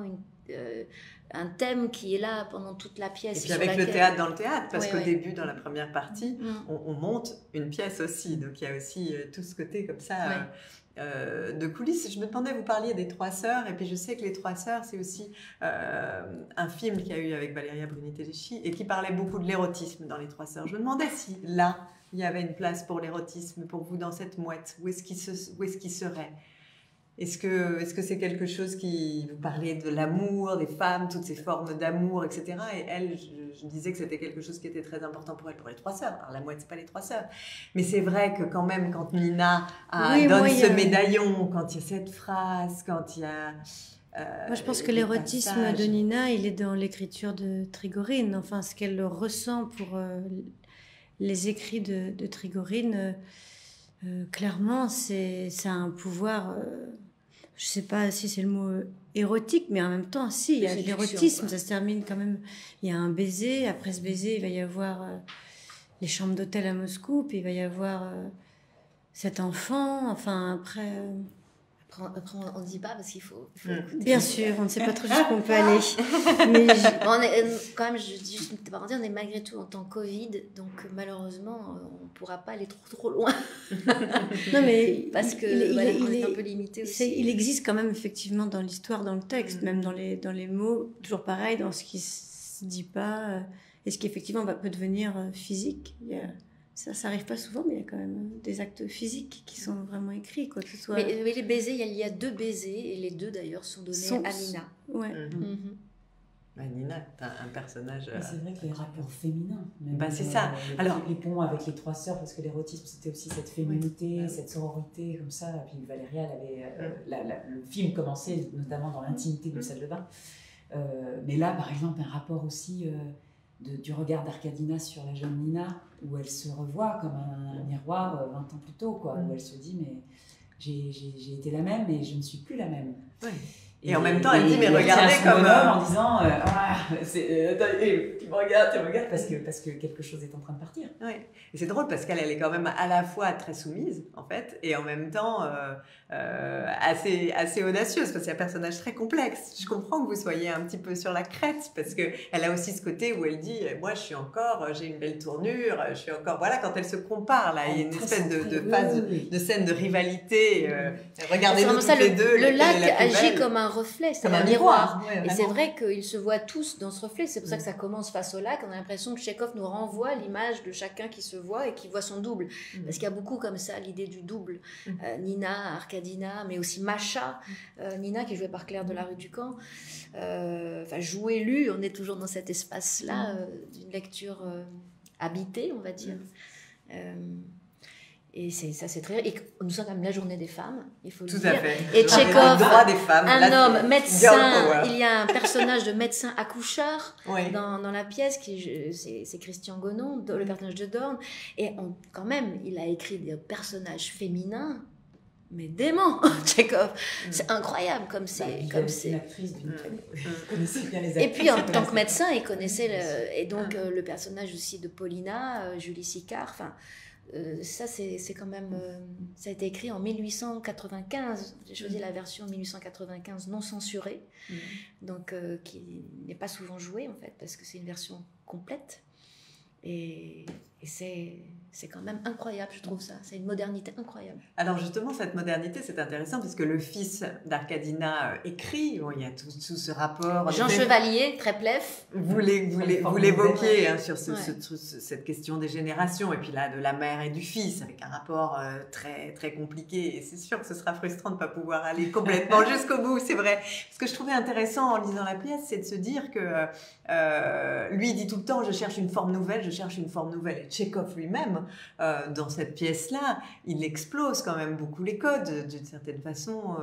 un thème qui est là pendant toute la pièce. Et puis avec le théâtre dans le théâtre, parce qu'au début, dans la première partie, on monte une pièce aussi. Donc il y a aussi tout ce côté comme ça de coulisses. Je me demandais, vous parliez des Trois Sœurs, et puis je sais que les Trois Sœurs, c'est aussi un film qu'il y a eu avec Valéria Bruni-Tedeschi et qui parlait beaucoup de l'érotisme dans les Trois Sœurs. Je me demandais si là, il y avait une place pour l'érotisme, pour vous dans cette mouette. Où est-ce qu'il serait ? Est-ce que c'est quelque chose qui... Vous parlez de l'amour, des femmes, toutes ces formes d'amour, etc. Et elle, je disais que c'était quelque chose qui était très important pour elle, pour les Trois Sœurs. Alors la mouette, c'est pas les Trois Sœurs. Mais c'est vrai que quand même, quand Nina donne ce médaillon, quand il y a cette phrase, quand il y a... moi, je pense que l'érotisme de Nina, il est dans l'écriture de Trigorine. Enfin, ce qu'elle ressent pour les écrits de Trigorine, clairement, c'est un pouvoir... je ne sais pas si c'est le mot érotique, mais en même temps, si, il y a de l'érotisme, ça se termine quand même. Il y a un baiser, après ce baiser, il va y avoir les chambres d'hôtel à Moscou, puis il va y avoir cet enfant, enfin, après... Après, on ne dit pas parce qu'il faut écouter. Bien sûr, on ne sait pas trop jusqu'où on peut aller. Mais quand même, je dis juste une parenthèse, on est malgré tout en temps Covid, donc malheureusement, on ne pourra pas aller trop loin. Non, mais parce que on est un peu limité aussi. Il existe quand même effectivement dans l'histoire, dans le texte, même dans les mots, toujours pareil, dans ce qui ne se dit pas, et ce qui effectivement peut devenir physique. Il y a Ça n'arrive pas souvent, mais il y a quand même des actes physiques qui sont vraiment écrits, quoi, que ce soit... Mais les baisers, il y a 2 baisers, et les 2 d'ailleurs sont donnés à Nina. Ouais. Mhm. Bah, Nina, t'as un personnage... C'est vrai que les rapports féminins, même Bah, c'est ça. Alors, les ponts avec les 3 sœurs, parce que l'érotisme, c'était aussi cette féminité, cette sororité, comme ça. Et puis Valéria, elle avait, le film commençait notamment dans l'intimité d'une salle de bain. Mais là, par exemple, un rapport aussi du regard d'Arcadina sur la jeune Nina, où elle se revoit comme un miroir 20 ans plus tôt, quoi, où elle se dit, mais j'ai été la même, mais je ne suis plus la même. Ouais. Et en même temps, elle dit, mais regardez comme... en disant, tu me regardes, parce que quelque chose est en train de partir. Oui. Et c'est drôle parce qu'elle est quand même à la fois très soumise, en fait, et en même temps assez audacieuse, parce qu'il y a un personnage très complexe. Je comprends que vous soyez un petit peu sur la crête, parce qu'elle a aussi ce côté où elle dit, moi, j'ai une belle tournure, je suis encore... Voilà, quand elle se compare, là, il y a une espèce de phase, de scène de rivalité. Regardez-nous toutes les deux. Le lac agit comme un reflet, c'est un miroir. Ouais, et c'est vrai qu'ils se voient tous dans ce reflet. C'est pour ça que ça commence face au lac. On a l'impression que Tchekhov nous renvoie l'image de chacun qui se voit et qui voit son double. Parce qu'il y a beaucoup comme ça l'idée du double. Nina, Arkadina, mais aussi Macha. Nina qui est jouée par Claire de la Rue du Camp. Jouée, lue, on est toujours dans cet espace-là d'une lecture habitée, on va dire. Et c'est très... Et nous sommes quand même la journée des femmes, il faut le dire. Tout à fait. Et Tchekhov, droit des femmes, un homme médecin, il il y a un personnage de médecin accoucheur oui. dans la pièce, c'est Christian Gonon, le personnage de Dorn. Et quand même, il a écrit des personnages féminins, mais dément, Tchekhov. C'est incroyable comme c'est. Une actrice d'une connaissait bien les actrices. Et puis en tant que médecin, il connaissait et donc le personnage aussi de Paulina, Julie Sicard, enfin... ça, c'est quand même... ça a été écrit en 1895. J'ai choisi la version 1895 non censurée, donc qui n'est pas souvent jouée, en fait, parce que c'est une version complète. Et c'est quand même incroyable, je trouve ça. C'est une modernité incroyable. Alors justement, cette modernité, c'est intéressant parce que le fils d'Arcadina écrit. Bon, il y a tout ce rapport. Jean Chevalier, Treplev. Vous l'évoquez sur cette question des générations et puis là de la mère et du fils avec un rapport très très compliqué. Et c'est sûr que ce sera frustrant de ne pas pouvoir aller complètement jusqu'au bout, c'est vrai. Ce que je trouvais intéressant en lisant la pièce, c'est de se dire que lui il dit tout le temps je cherche une forme nouvelle, je cherche une forme nouvelle. Et Tchekhov lui-même, dans cette pièce-là, il explose quand même beaucoup les codes. D'une certaine façon,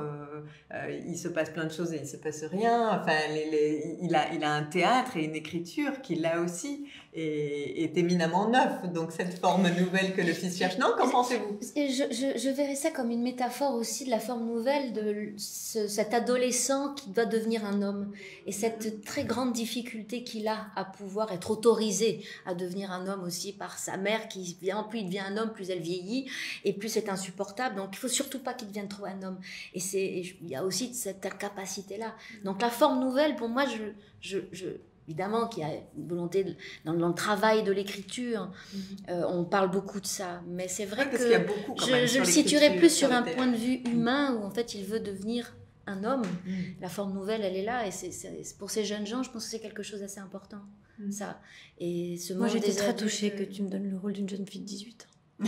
il se passe plein de choses et il ne se passe rien. Enfin, il a un théâtre et une écriture qui, là aussi, est éminemment neuf. Donc, cette forme nouvelle que le fils cherche. Non, qu'en pensez-vous ? Je verrais ça comme une métaphore aussi de la forme nouvelle de cet adolescent qui doit devenir un homme. Et cette très grande difficulté qu'il a à pouvoir être autorisé à devenir un homme aussi par sa mère qui vient, plus il devient un homme, plus elle vieillit et plus c'est insupportable. Donc il faut surtout pas qu'il devienne trop un homme. Et il y a aussi cette capacité-là. Donc la forme nouvelle, pour moi, évidemment qu'il y a une volonté dans le travail de l'écriture, on parle beaucoup de ça, mais c'est vrai que je le situerais plus sur un point de vue humain où en fait il veut devenir un homme. La forme nouvelle, elle est là et pour ces jeunes gens, je pense que c'est quelque chose d'assez important. Ça. Et moi j'étais très touchée que tu me donnes le rôle d'une jeune fille de 18 ans.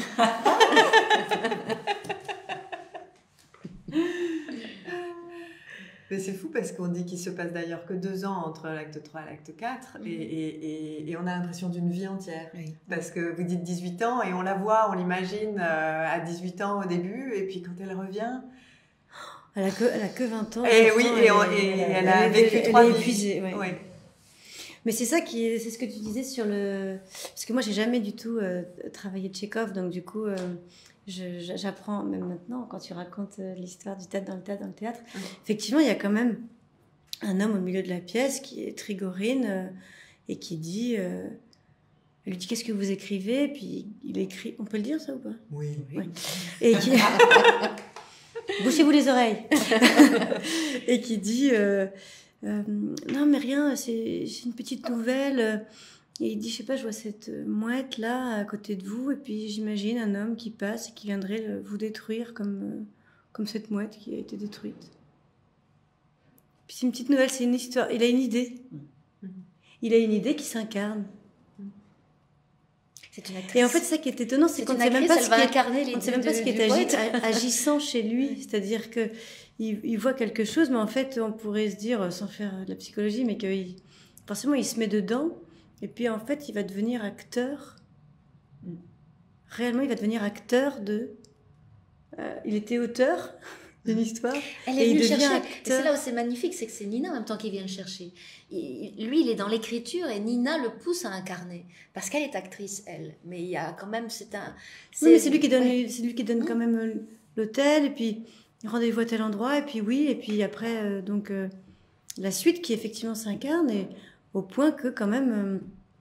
Mais c'est fou parce qu'on dit qu'il se passe d'ailleurs que 2 ans entre l'acte 3 et l'acte 4 et on a l'impression d'une vie entière. Oui. Parce que vous dites 18 ans et on la voit, on l'imagine à 18 ans au début et puis quand elle revient... Elle a que 20 ans. Et oui, et elle a vécu 3 vies. Épuisée, ouais. Ouais. Mais c'est ça c'est ce que tu disais sur le... Parce que moi, j'ai jamais du tout travaillé Tchekhov, donc du coup, j'apprends, même maintenant, quand tu racontes l'histoire du théâtre dans le théâtre, effectivement, il y a quand même un homme au milieu de la pièce qui est Trigorine et qui dit... elle lui dit, qu'est-ce que vous écrivez? Et puis, il écrit... On peut le dire, ça, ou pas? Oui. Ouais. Et qui... Bouchez-vous les oreilles. Et qui dit non mais rien, c'est une petite nouvelle. Et il dit, je sais pas, je vois cette mouette là à côté de vous et puis j'imagine un homme qui passe et qui viendrait vous détruire comme cette mouette qui a été détruite. Puis c'est une petite nouvelle, c'est une histoire. Il a une idée. Il a une idée qui s'incarne. C'est une actrice. Et en fait, ça qui est étonnant, c'est qu'on ne sait même pas ce qui est agissant chez lui. C'est-à-dire que il voit quelque chose, mais en fait, on pourrait se dire, sans faire de la psychologie, mais que forcément, il se met dedans, et puis en fait, il va devenir acteur. Réellement, il va devenir acteur de... il était auteur d'une histoire. Elle est venue le chercher. Et c'est là où c'est magnifique, c'est que c'est Nina en même temps qui vient le chercher. Lui, il est dans l'écriture et Nina le pousse à incarner. Parce qu'elle est actrice, elle. Mais il y a quand même... Oui, mais c'est lui qui donne quand même l'hôtel, et puis rendez-vous à tel endroit, et puis oui, et puis après, la suite qui effectivement s'incarne, et au point que quand même...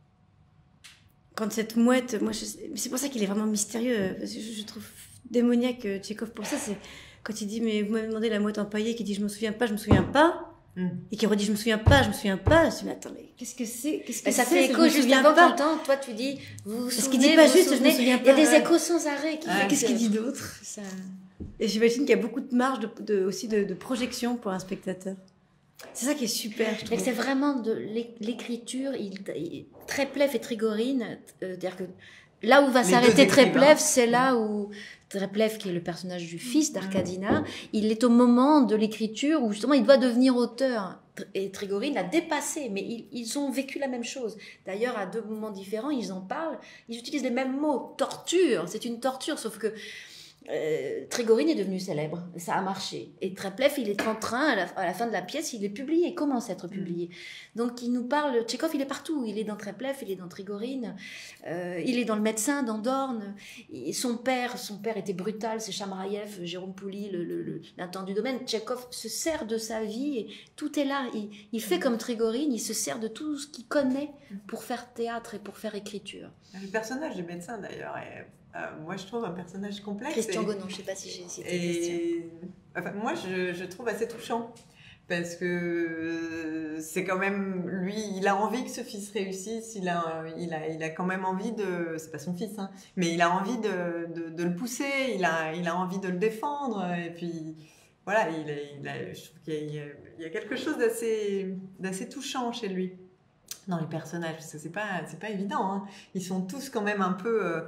quand cette mouette... c'est pour ça qu'il est vraiment mystérieux. Parce que je trouve démoniaque Tchekhov pour ça, c'est... Quand il dit, mais vous m'avez demandé la mouette empaillée, qui dit, je me souviens pas, et qui redit, je me souviens pas, je me souviens pas. Je me dis, mais attends, mais qu'est-ce que c'est? Ça fait écho juste avant qu'on entend, toi tu dis, vous vous souvenez, parce qu'il dit pas juste, je me souviens pas. Il y a des échos sans arrêt. Qu'est-ce qu'il dit d'autre? Et j'imagine qu'il y a beaucoup de marge aussi de projection pour un spectateur. C'est ça qui est super, je trouve. Mais c'est vraiment de l'écriture, Treplev et Trigorine, c'est-à-dire que là où va s'arrêter Treplev, c'est là où Treplev, qui est le personnage du fils d'Arkadina, il est au moment de l'écriture où justement il doit devenir auteur. Et Trigorine l'a dépassé, mais ils ont vécu la même chose. D'ailleurs, à 2 moments différents, ils en parlent, ils utilisent les mêmes mots. Torture, c'est une torture, sauf que Trigorine est devenu célèbre, ça a marché. Et Treplev, il est en train, à la fin de la pièce, il est publié, il commence à être publié. Donc il nous parle, Tchekhov, il est partout. Il est dans Treplev, il est dans Trigorine, il est dans Le Médecin, dans Dorn. Et son père était brutal, c'est Chamraïev, Jérôme Pouli, l'intendant du domaine. Tchekhov se sert de sa vie, et tout est là. Il fait comme Trigorine, il se sert de tout ce qu'il connaît pour faire théâtre et pour faire écriture. Le personnage du médecin, d'ailleurs, moi, je trouve un personnage complexe. Christian Gonon, je ne sais pas si j'ai cité Christian. Enfin, moi, je trouve assez touchant. Parce que c'est quand même... Lui, il a envie que ce fils réussisse. Il a quand même envie de... C'est pas son fils, hein, mais il a envie de le pousser. Il a envie de le défendre. Et puis, voilà, je trouve qu'il y a quelque chose d'assez touchant chez lui. Dans les personnages, parce que c'est pas évident, hein. Ils sont tous quand même un peu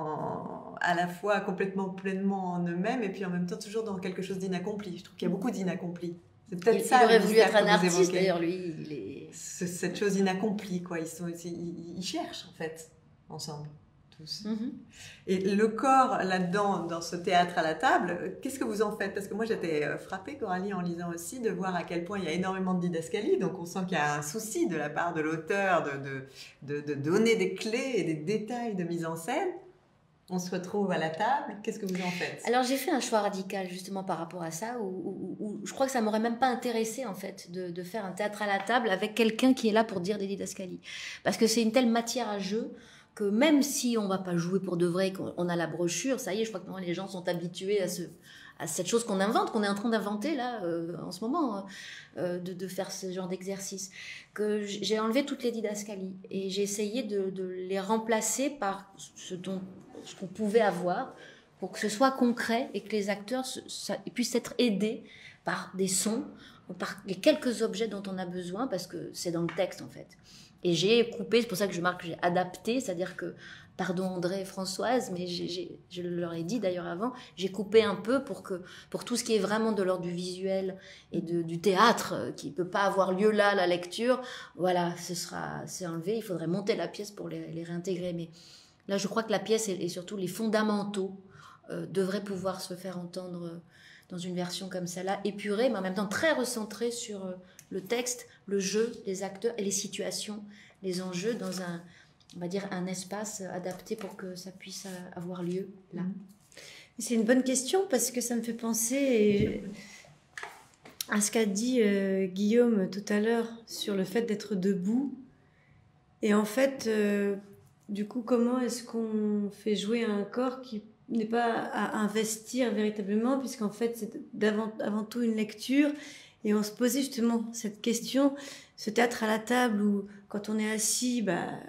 à la fois complètement pleinement en eux-mêmes et puis en même temps toujours dans quelque chose d'inaccompli. Je trouve qu'il y a beaucoup d'inaccompli. C'est peut-être ça. Il aurait voulu être un artiste d'ailleurs, lui. Cette chose inaccomplie, quoi. Ils cherchent en fait ensemble. Et le corps là-dedans, dans ce théâtre à la table, qu'est-ce que vous en faites? Parce que moi j'étais frappée, Coralie, en lisant aussi, de voir à quel point il y a énormément de didascalie, donc on sent qu'il y a un souci de la part de l'auteur de donner des clés et des détails de mise en scène. On se retrouve à la table, qu'est-ce que vous en faites? Alors j'ai fait un choix radical justement par rapport à ça, où je crois que ça m'aurait même pas intéressé en fait de faire un théâtre à la table avec quelqu'un qui est là pour dire des didascalies. Parce que c'est une telle matière à jeu que même si on va pas jouer pour de vrai, qu'on a la brochure, ça y est, je crois que les gens sont habitués à cette chose qu'on invente, qu'on est en train d'inventer là en ce moment, de faire ce genre d'exercice. Que j'ai enlevé toutes les didascalies et j'ai essayé de les remplacer par ce qu'on pouvait avoir pour que ce soit concret et que les acteurs puissent être aidés par des sons, par les quelques objets dont on a besoin, parce que c'est dans le texte en fait. Et j'ai coupé, c'est pour ça que je marque que j'ai adapté, c'est-à-dire que, pardon André et Françoise, mais je leur ai dit d'ailleurs avant, j'ai coupé un peu pour tout ce qui est vraiment de l'ordre du visuel et du théâtre, qui ne peut pas avoir lieu là, la lecture, voilà, c'est enlevé, il faudrait monter la pièce pour les réintégrer. Mais là, je crois que la pièce et surtout les fondamentaux devraient pouvoir se faire entendre dans une version comme celle-là, épurée, mais en même temps très recentrée sur le texte, le jeu, les acteurs et les situations, les enjeux dans on va dire, un espace adapté pour que ça puisse avoir lieu là. C'est une bonne question parce que ça me fait penser à ce qu'a dit Guillaume tout à l'heure sur le fait d'être debout. Et en fait, du coup, comment est-ce qu'on fait jouer un corps qui n'est pas à investir véritablement, puisqu'en fait, c'est avant tout une lecture. Et on se posait justement cette question, ce théâtre à la table où quand on est assis,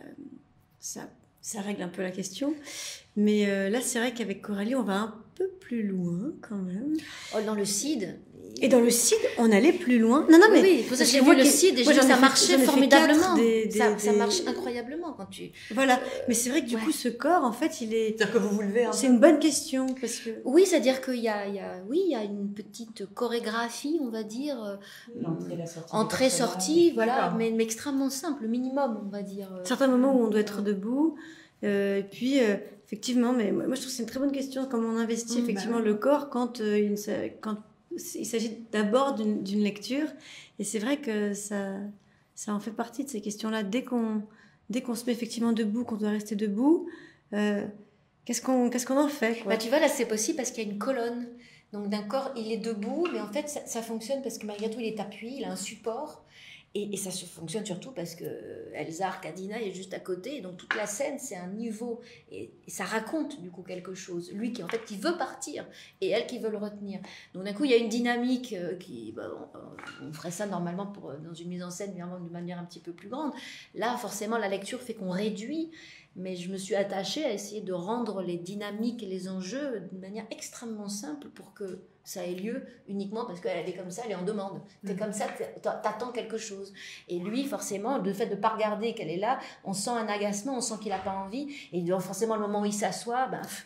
ça règle un peu la question. Mais là, c'est vrai qu'avec Coralie, on va un peu plus loin quand même. Oh, dans le CID, Et dans le CID, on allait plus loin. Non, mais oui, pour ça j'ai vu le CID et ça marchait formidablement. Ça marche incroyablement quand tu. Voilà, mais c'est vrai que du coup, ce corps, en fait, il est. C'est-à-dire que vous levez un peu. C'est une bonne question parce que. Oui, c'est-à-dire qu'il y a une petite chorégraphie, on va dire. L'entrée, la sortie. Entrée-sortie, voilà, mais extrêmement simple, le minimum, on va dire. Certains moments où on doit être debout, et puis. Effectivement, mais moi je trouve que c'est une très bonne question, comment on investit effectivement le corps quand il s'agit d'abord d'une lecture. Et c'est vrai que ça en fait partie de ces questions-là. Dès qu'on se met effectivement debout, qu'on doit rester debout, qu'est-ce qu'on en fait, quoi. Bah, tu vois, là c'est possible parce qu'il y a une colonne. Donc d'un corps, il est debout, mais en fait ça fonctionne parce que malgré tout il est appuyé, il a un support. Et ça fonctionne surtout parce que Elsa Arcadina est juste à côté, et donc toute la scène c'est un niveau, et ça raconte du coup quelque chose. Lui qui en fait qui veut partir et elle qui veut le retenir. Donc d'un coup il y a une dynamique on ferait ça normalement dans une mise en scène de manière un petit peu plus grande. Là forcément la lecture fait qu'on réduit, mais je me suis attachée à essayer de rendre les dynamiques et les enjeux d'une manière extrêmement simple pour que ça ait lieu uniquement parce qu'elle est comme ça, elle est en demande. T'es comme ça, t'attends quelque chose. Et lui, forcément, le fait de ne pas regarder qu'elle est là, on sent un agacement, on sent qu'il n'a pas envie. Et forcément, le moment où il s'assoit,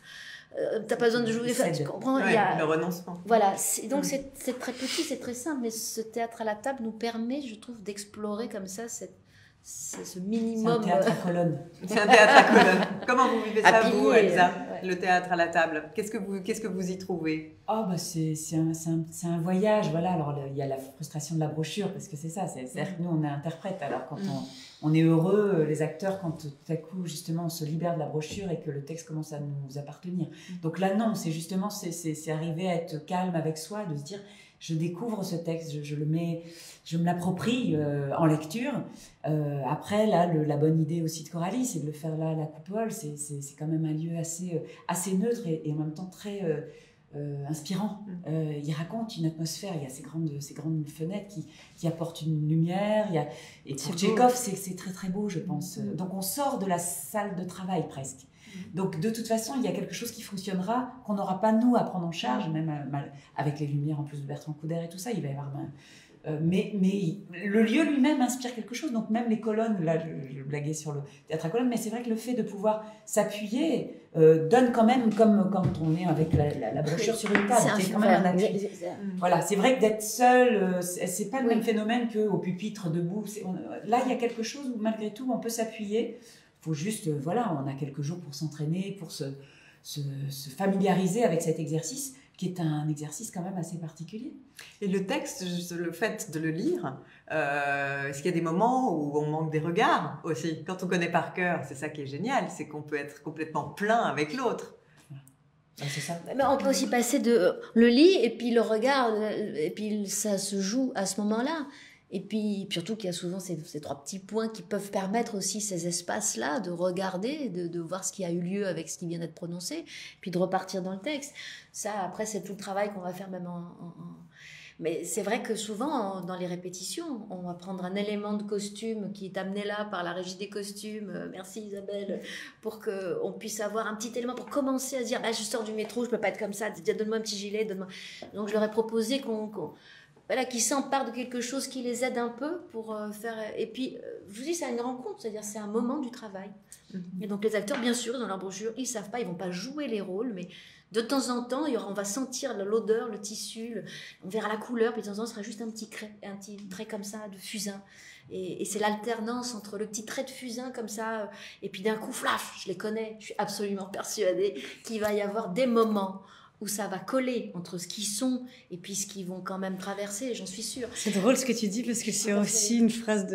t'as pas besoin de jouer. Tu comprends, il y a le renoncement. Voilà, donc c'est très petit, c'est très simple, mais ce théâtre à la table nous permet, je trouve, d'explorer comme ça ce minimum. C'est un théâtre à colonne. C'est un théâtre à colonne. Comment vous vivez ça, vous, Elsa, le théâtre à la table? Qu'est-ce que vous y trouvez? C'est un voyage, voilà. Alors, il y a la frustration de la brochure, parce que c'est ça. C'est-à-dire que nous, on est interprète. Alors, quand on est heureux, les acteurs, quand tout à coup, justement, on se libère de la brochure et que le texte commence à nous appartenir. Donc là, non, c'est justement, c'est arriver à être calme avec soi, de se dire... Je découvre ce texte, je me l'approprie en lecture. Après, là, la bonne idée aussi de Coralie, c'est de le faire là à la Coupole. C'est quand même un lieu assez neutre et en même temps très inspirant. Il raconte une atmosphère, il y a ces grandes fenêtres qui apportent une lumière. Et pour Tchekhov, c'est très très beau, je pense. Donc on sort de la salle de travail presque. Donc de toute façon, il y a quelque chose qui fonctionnera, qu'on n'aura pas nous à prendre en charge, même avec les lumières en plus de Bertrand Couder et tout ça, il va y avoir... mais le lieu lui-même inspire quelque chose, donc même les colonnes, là je blaguais sur le théâtre à colonnes, mais c'est vrai que le fait de pouvoir s'appuyer donne quand même, comme quand on est avec la brochure sur une table, c'est quand même un appui. Voilà, c'est vrai que d'être seul, c'est pas le même phénomène qu'au pupitre debout. Là, il y a quelque chose où malgré tout, on peut s'appuyer. Il faut juste, on a quelques jours pour s'entraîner, pour se familiariser avec cet exercice, qui est un exercice quand même assez particulier. Et le texte, le fait de le lire, est-ce qu'il y a des moments où on manque des regards aussi? Quand on connaît par cœur, c'est ça qui est génial, c'est qu'on peut être complètement plein avec l'autre. C'est ça. Mais on peut aussi passer de le lit et puis le regard, et puis ça se joue à ce moment-là. Et puis surtout qu'il y a souvent ces trois petits points qui peuvent permettre aussi ces espaces-là de regarder, de voir ce qui a eu lieu avec ce qui vient d'être prononcé, puis de repartir dans le texte. Ça, après, c'est tout le travail qu'on va faire même Mais c'est vrai que souvent, dans les répétitions, on va prendre un élément de costume qui est amené là par la régie des costumes, merci Isabelle, pour qu'on puisse avoir un petit élément pour commencer à se dire je sors du métro, je peux pas être comme ça, donne-moi un petit gilet, donne-moi... Donc je leur ai proposé qu'ils s'emparent de quelque chose qui les aide un peu pour faire... Et puis, je vous dis, c'est une rencontre, c'est-à-dire c'est un moment du travail. Et donc les acteurs, bien sûr, dans leur brochure, ils savent pas, ils vont pas jouer les rôles, mais de temps en temps, on va sentir l'odeur, le tissu, on verra la couleur, puis de temps en temps, ce sera juste un petit trait comme ça, de fusain. Et c'est l'alternance entre le petit trait de fusain comme ça, et puis d'un coup, flaf, je les connais, je suis absolument persuadée qu'il va y avoir des moments où ça va coller entre ce qu'ils sont et puis ce qu'ils vont quand même traverser, j'en suis sûre. C'est drôle ce que tu dis, parce que c'est aussi une phrase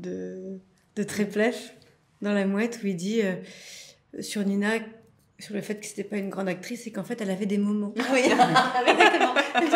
de Tréplèche dans La Mouette, où il dit sur Nina, sur le fait que c'était pas une grande actrice, et qu'en fait elle avait des moments. Oui, exactement.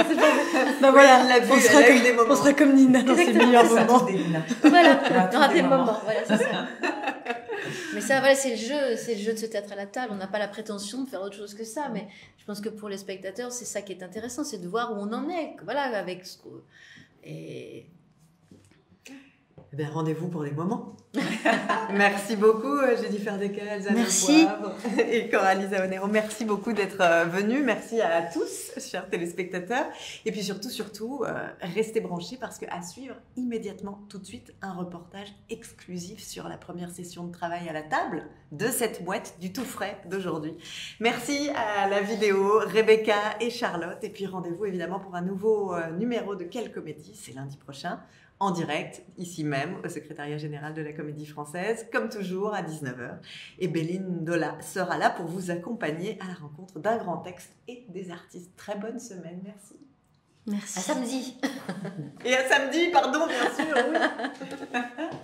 Voilà, on sera comme Nina dans ses meilleurs moments. Voilà, on aura des moments, voilà, c'est ça. Mais ça, voilà, c'est le jeu de ce théâtre à la table. On n'a pas la prétention de faire autre chose que ça, mais je pense que pour les spectateurs, c'est ça qui est intéressant, c'est de voir où on en est, voilà, avec ce qu'on... Rendez-vous pour les moments. Merci beaucoup, Jennifer Decker, Elsa Merci. Poivre et Coralie Zaonero. Merci beaucoup d'être venus. Merci à tous, chers téléspectateurs. Et puis surtout, restez branchés parce qu'à suivre immédiatement, tout de suite, un reportage exclusif sur la première session de travail à la table de cette mouette du tout frais d'aujourd'hui. Merci à la vidéo, Rebecca et Charlotte. Et puis rendez-vous évidemment pour un nouveau numéro de Quelle Comédie, c'est lundi prochain. En direct, ici même, au secrétariat général de la Comédie Française, comme toujours à 19h. Et Béline Dola sera là pour vous accompagner à la rencontre d'un grand texte et des artistes. Très bonne semaine, merci. Merci. À samedi. Et à samedi, pardon, bien sûr, oui.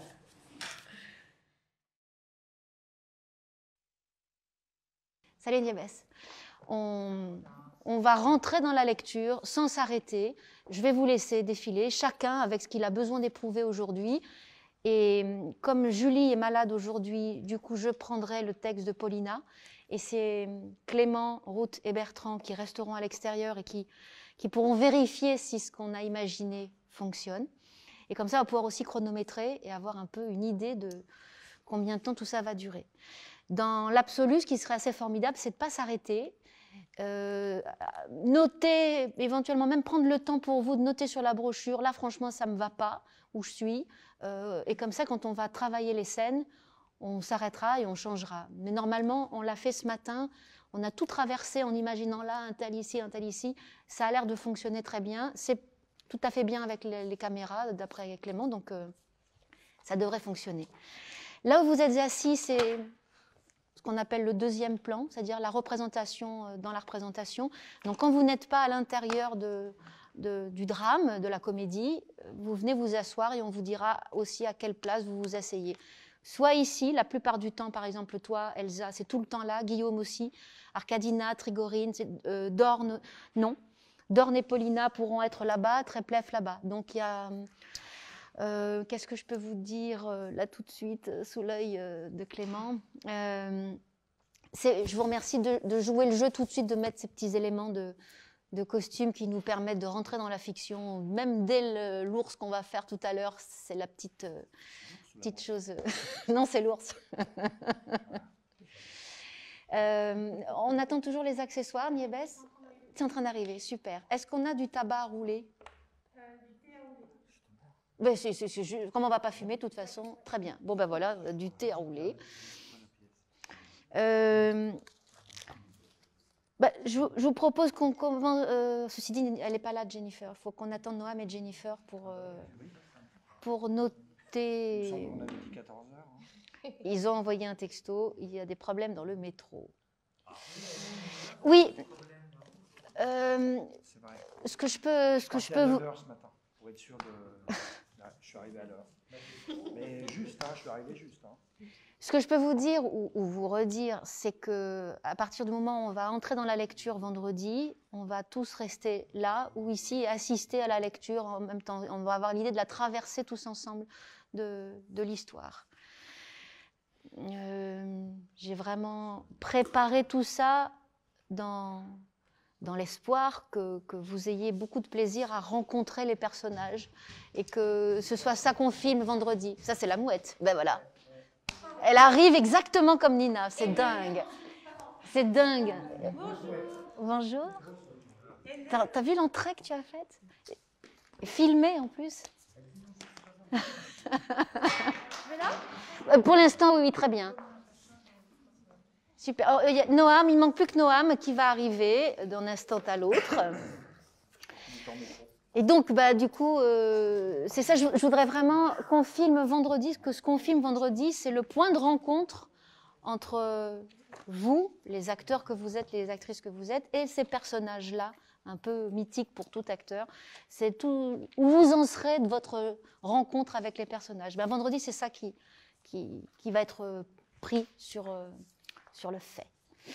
Salut Niébès. On va rentrer dans la lecture sans s'arrêter. Je vais vous laisser défiler, chacun avec ce qu'il a besoin d'éprouver aujourd'hui. Et comme Julie est malade aujourd'hui, du coup, je prendrai le texte de Paulina. Et c'est Clément, Ruth et Bertrand qui resteront à l'extérieur et qui pourront vérifier si ce qu'on a imaginé fonctionne. Et comme ça, on va pouvoir aussi chronométrer et avoir un peu une idée de combien de temps tout ça va durer. Dans l'absolu, ce qui serait assez formidable, c'est de ne pas s'arrêter. Noter, éventuellement même prendre le temps pour vous de noter sur la brochure, là franchement ça ne me va pas, où je suis, et comme ça quand on va travailler les scènes, on s'arrêtera et on changera. Mais normalement on l'a fait ce matin, on a tout traversé en imaginant là, un tel ici, ça a l'air de fonctionner très bien, c'est tout à fait bien avec les caméras d'après Clément, donc ça devrait fonctionner. Là où vous êtes assis, c'est ce qu'on appelle le deuxième plan, c'est-à-dire la représentation dans la représentation. Donc quand vous n'êtes pas à l'intérieur du drame, de la comédie, vous venez vous asseoir et on vous dira aussi à quelle place vous vous asseyez. Soit ici, la plupart du temps, par exemple toi, Elsa, c'est tout le temps là, Guillaume aussi, Arkadina, Trigorine, Dorne, non. Dorne et Paulina pourront être là-bas, Trepleff là-bas. Donc il y a... qu'est-ce que je peux vous dire là tout de suite sous l'œil de Clément, je vous remercie de jouer le jeu tout de suite, de mettre ces petits éléments de costume qui nous permettent de rentrer dans la fiction, même dès l'ours qu'on va faire tout à l'heure, c'est la petite chose. Non, c'est l'ours. On attend toujours les accessoires, Niébès. C'est en train d'arriver, super. Est-ce qu'on a du tabac à rouler? Ben, comme on ne va pas fumer, de toute façon, très bien. Bon, ben voilà, du thé à rouler. Je vous propose qu'on commence. Ceci dit, elle n'est pas là, Jennifer. Il faut qu'on attende Noam et Jennifer pour noter. On avait dit 14h. Ils ont envoyé un texto. Il y a des problèmes dans le métro. Oui. C'est vrai. Ce que je peux vous. Ce matin, pour être sûr de. Je suis arrivé à l'heure. Mais juste, je suis arrivé juste. Ce que je peux vous dire ou vous redire, c'est qu'à partir du moment où on va entrer dans la lecture vendredi, on va tous rester là ou ici et assister à la lecture en même temps. On va avoir l'idée de la traverser tous ensemble de l'histoire. J'ai vraiment préparé tout ça dans l'espoir que vous ayez beaucoup de plaisir à rencontrer les personnages et que ce soit ça qu'on filme vendredi. Ça, c'est la mouette. Ben voilà. Elle arrive exactement comme Nina. C'est dingue. C'est dingue. Bonjour. T'as vu l'entrée que tu as faite? Filmée en plus. Pour l'instant, oui, très bien. Super. Noam, il ne manque plus que Noam qui va arriver d'un instant à l'autre. Et donc, du coup, c'est ça, je voudrais vraiment qu'on filme vendredi, que ce qu'on filme vendredi, c'est le point de rencontre entre vous, les acteurs que vous êtes, les actrices que vous êtes, et ces personnages-là, un peu mythiques pour tout acteur. C'est tout où vous en serez de votre rencontre avec les personnages. Vendredi, c'est ça qui va être pris sur le fait.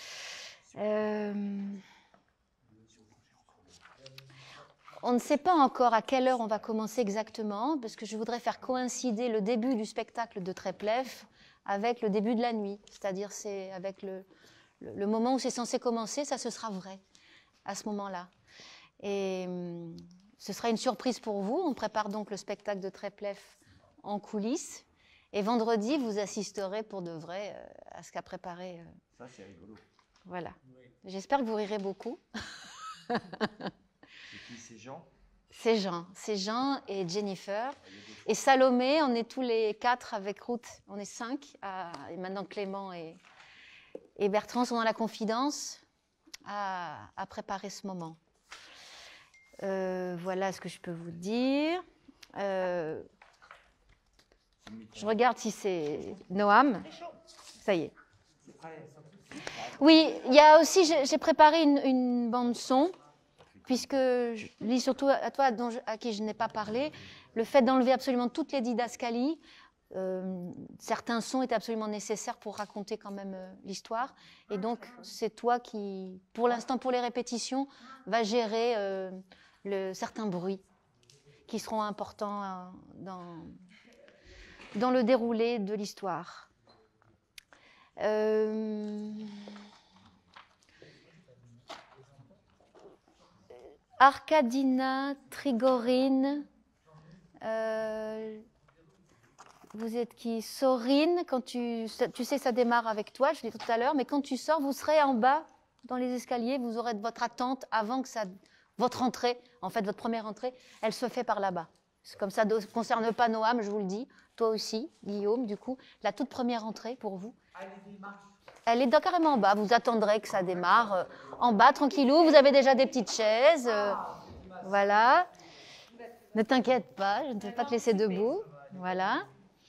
On ne sait pas encore à quelle heure on va commencer exactement, parce que je voudrais faire coïncider le début du spectacle de Trepleff avec le début de la nuit. C'est-à-dire, c'est avec le moment où c'est censé commencer, ça, ce sera vrai, à ce moment-là. Et ce sera une surprise pour vous. On prépare donc le spectacle de Trepleff en coulisses. Et vendredi, vous assisterez pour de vrai à ce qu'a préparé. Ça, c'est rigolo. Voilà. J'espère que vous rirez beaucoup. Et puis, c'est Jean. C'est Jean et Jennifer. Et Salomé, on est tous les 4 avec Ruth. On est 5. Et maintenant, Clément et Bertrand sont dans la confidence à préparer ce moment. Voilà ce que je peux vous dire. Je regarde si c'est Noam. Ça y est. Oui, il y a aussi, j'ai préparé une bande son, puisque je lis surtout à toi à qui je n'ai pas parlé, le fait d'enlever absolument toutes les didascalies. Certains sons étaient absolument nécessaires pour raconter quand même l'histoire. Et donc, c'est toi qui, pour l'instant, pour les répétitions, va gérer certains bruits qui seront importants dans le déroulé de l'histoire. Arkadina, Trigorine, vous êtes qui? Sorine, quand tu sais ça démarre avec toi, je l'ai dit tout à l'heure, mais quand tu sors, vous serez en bas dans les escaliers, vous aurez votre attente avant que votre entrée, en fait votre première entrée, elle se fait par là-bas. Comme ça ne concerne pas Noam, je vous le dis, toi aussi, Guillaume, du coup, la toute première entrée pour vous. Elle est carrément en bas, vous attendrez que ça démarre en bas, tranquillou, vous avez déjà des petites chaises, voilà. Ne t'inquiète pas, je ne vais pas te laisser debout, voilà.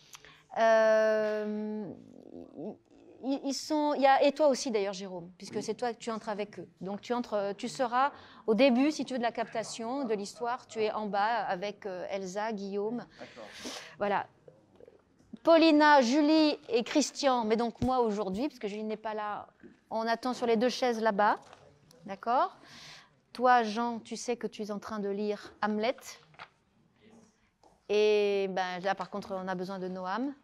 Et toi aussi d'ailleurs, Jérôme, puisque c'est toi que tu entres avec eux. Donc tu seras au début, si tu veux, de la captation, de l'histoire, tu es en bas avec Elsa, Guillaume. Voilà. Paulina, Julie et Christian, mais donc moi aujourd'hui, parce que Julie n'est pas là, on attend sur les 2 chaises là-bas. D'accord? Toi, Jean, tu sais que tu es en train de lire Hamlet. Et là, par contre, on a besoin de Noam.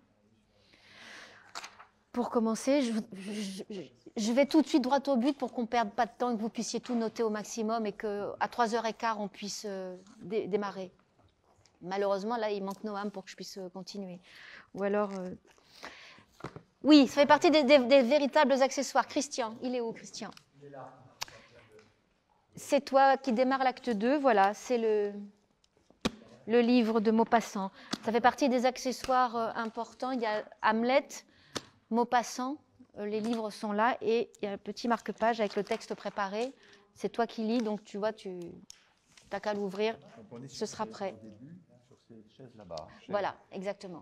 Pour commencer, je vais tout de suite droit au but pour qu'on ne perde pas de temps et que vous puissiez tout noter au maximum et qu'à 3h15, on puisse démarrer. Malheureusement, là, il manque Noam pour que je puisse continuer. Ou alors... Oui, ça fait partie des véritables accessoires. Christian, il est où, Christian? Il est là. C'est toi qui démarre l'acte 2, voilà, c'est le livre de Maupassant. Ça fait partie des accessoires importants. Il y a Hamlet, Maupassant, les livres sont là et il y a un petit marque-page avec le texte préparé. C'est toi qui lis, donc tu vois, tu n'as qu'à l'ouvrir, ce sera prêt. Au début, sur ces chaises là-bas. Voilà, exactement.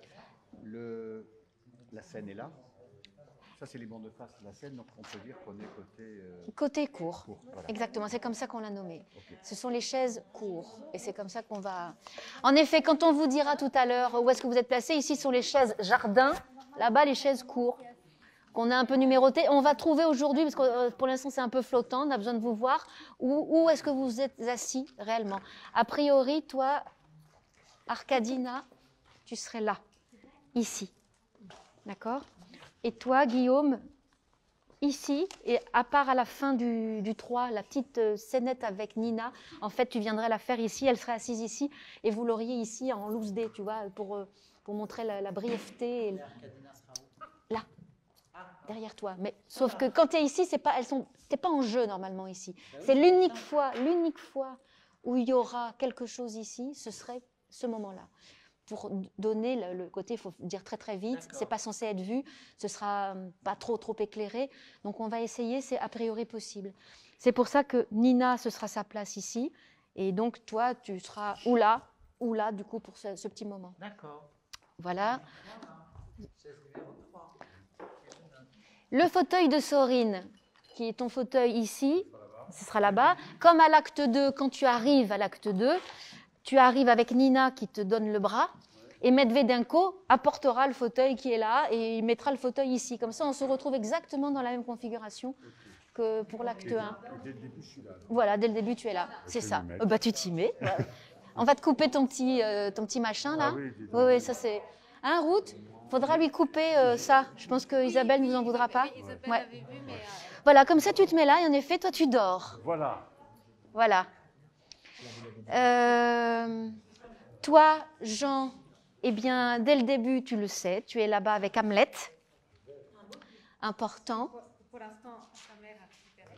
La scène est là. Ça, c'est les bancs de face de la scène, donc on peut dire qu'on est côté... Côté court, voilà. Exactement, c'est comme ça qu'on l'a nommé. Okay. Ce sont les chaises courts, et c'est comme ça qu'on va... En effet, quand on vous dira tout à l'heure où est-ce que vous êtes placés, ici sont les chaises jardin, là-bas les chaises courts, qu'on a un peu numérotées. On va trouver aujourd'hui, parce que pour l'instant c'est un peu flottant, on a besoin de vous voir, où est-ce que vous êtes assis réellement. A priori, toi, Arkadina, tu serais là, ici, d'accord ? Et toi, Guillaume, ici, et à part à la fin du 3, la petite scénette avec Nina, en fait, tu viendrais la faire ici, elle serait assise ici, et vous l'auriez ici en loose day, tu vois, pour montrer la brièveté. Là, derrière toi. Mais sauf que quand tu es ici, t'es pas en jeu normalement ici. C'est l'unique fois où il y aura quelque chose ici, ce serait ce moment-là. Pour donner le côté, il faut dire très très vite, c'est pas censé être vu, ce sera pas trop éclairé, donc on va essayer, c'est a priori possible. C'est pour ça que Nina, ce sera sa place ici, et donc toi, tu seras ou là, du coup, pour ce petit moment. D'accord. Voilà. Le fauteuil de Sorine, qui est ton fauteuil ici, ce sera là-bas. Comme à l'acte 2, quand tu arrives à l'acte 2, tu arrives avec Nina qui te donne le bras et Medvedenko apportera le fauteuil qui est là et il mettra le fauteuil ici. Comme ça, on se retrouve exactement dans la même configuration que pour l'acte 1. Dès le début, je suis là. Voilà, dès le début, tu es là. C'est ça. Tu t'y mets. On va te couper ton petit machin là. Ah oui, ça c'est... Hein, Ruth ? Faudra lui couper ça. Je pense que Isabelle ne nous en voudra pas. Ouais. Voilà, comme ça tu te mets là et en effet, toi tu dors. Voilà. Toi, Jean, Eh bien, dès le début, tu le sais, tu es là-bas avec Hamlet. Important. Pour l'instant, sa mère a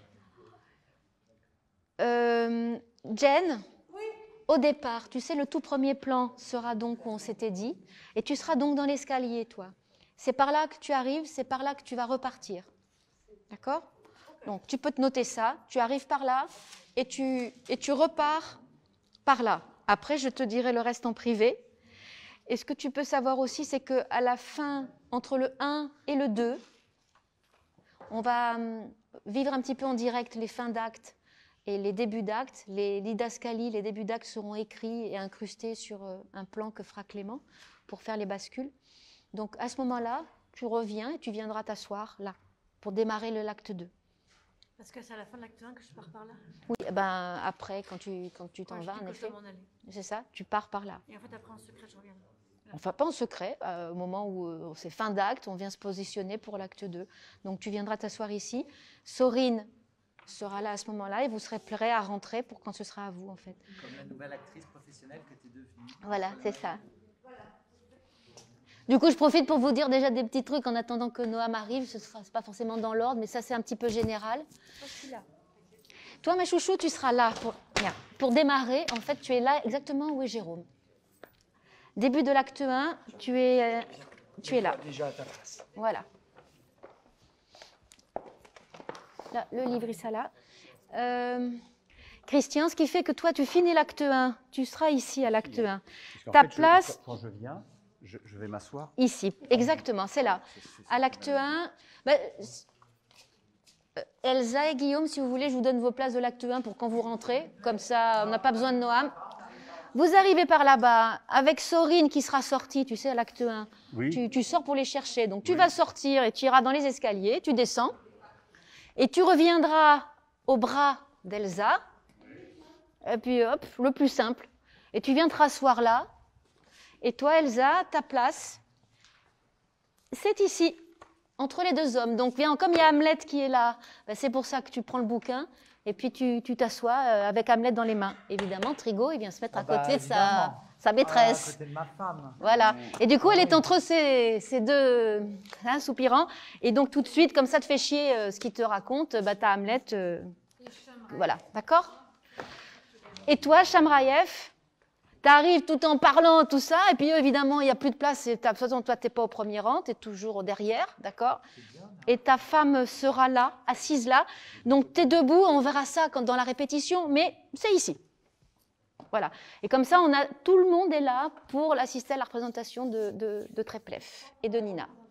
récupéré. Jen, au départ, tu sais, le tout premier plan sera donc où on s'était dit, et tu seras donc dans l'escalier, toi. C'est par là que tu arrives, c'est par là que tu vas repartir. D'accord? Donc, tu peux te noter ça, tu arrives par là, et tu repars par là. Après, je te dirai le reste en privé. Et ce que tu peux savoir aussi, c'est qu'à la fin, entre le 1 et le 2, on va vivre un petit peu en direct les fins d'actes et les débuts d'actes. Les didascalies, les débuts d'actes seront écrits et incrustés sur un plan que fera Clément pour faire les bascules. Donc à ce moment-là, tu reviens et tu viendras t'asseoir là pour démarrer l'acte 2. Parce que c'est à la fin de l'acte 1 que je pars par là. Oui, ben après, quand tu t'en vas, en effet, c'est ça, tu pars par là. Et en fait, après, en secret, je reviens. Enfin, pas en secret, au moment où c'est fin d'acte, on vient se positionner pour l'acte 2. Donc, tu viendras t'asseoir ici. Sorine sera là à ce moment-là et vous serez prêts à rentrer pour quand ce sera à vous, en fait. Comme la nouvelle actrice professionnelle que tu es devenue. Voilà, c'est ça. Du coup, je profite pour vous dire déjà des petits trucs en attendant que Noam arrive. Ce ne sera pas forcément dans l'ordre, mais ça, c'est un petit peu général. Toi, ma chouchou, tu seras là pour démarrer. En fait, tu es là exactement où est Jérôme. Début de l'acte 1, tu es là. Déjà à ta place. Voilà. Là, le livre, il là. Christian, ce qui fait que toi, tu finis l'acte 1. Tu seras ici à l'acte 1. Ta place... Quand je viens, je vais m'asseoir. Ici, exactement, c'est là. À l'acte 1... Elsa et Guillaume, si vous voulez, je vous donne vos places de l'acte 1 pour quand vous rentrez. Comme ça, on n'a pas besoin de Noam. Vous arrivez par là-bas avec Sorine qui sera sortie, tu sais, à l'acte 1. Oui. Tu sors pour les chercher. Donc, tu vas sortir et tu iras dans les escaliers, tu descends. Et tu reviendras au bras d'Elsa. Et puis, hop, le plus simple. Et tu viens te rasseoir là. Et toi, Elsa, ta place, c'est ici, entre les deux hommes. Donc, comme il y a Hamlet qui est là, c'est pour ça que tu prends le bouquin. Et puis, tu t'assois avec Hamlet dans les mains. Évidemment, Trigo, il vient se mettre à côté de sa maîtresse. À côté de ma femme. Voilà. Et du coup, elle est entre ces deux soupirants. Et donc, tout de suite, comme ça te fait chier ce qu'il te raconte, tu as Hamlet. Voilà, d'accord? Et toi, Shamraïef, tu arrives tout en parlant, tout ça. Et puis, évidemment, il n'y a plus de place. De toute façon, toi, tu n'es pas au premier rang, tu es toujours derrière, d'accord? Et ta femme sera là, assise là. Donc, tu es debout, on verra ça dans la répétition, mais c'est ici. Voilà. Et comme ça, tout le monde est là pour l'assister à la représentation de Tréplef et de Nina.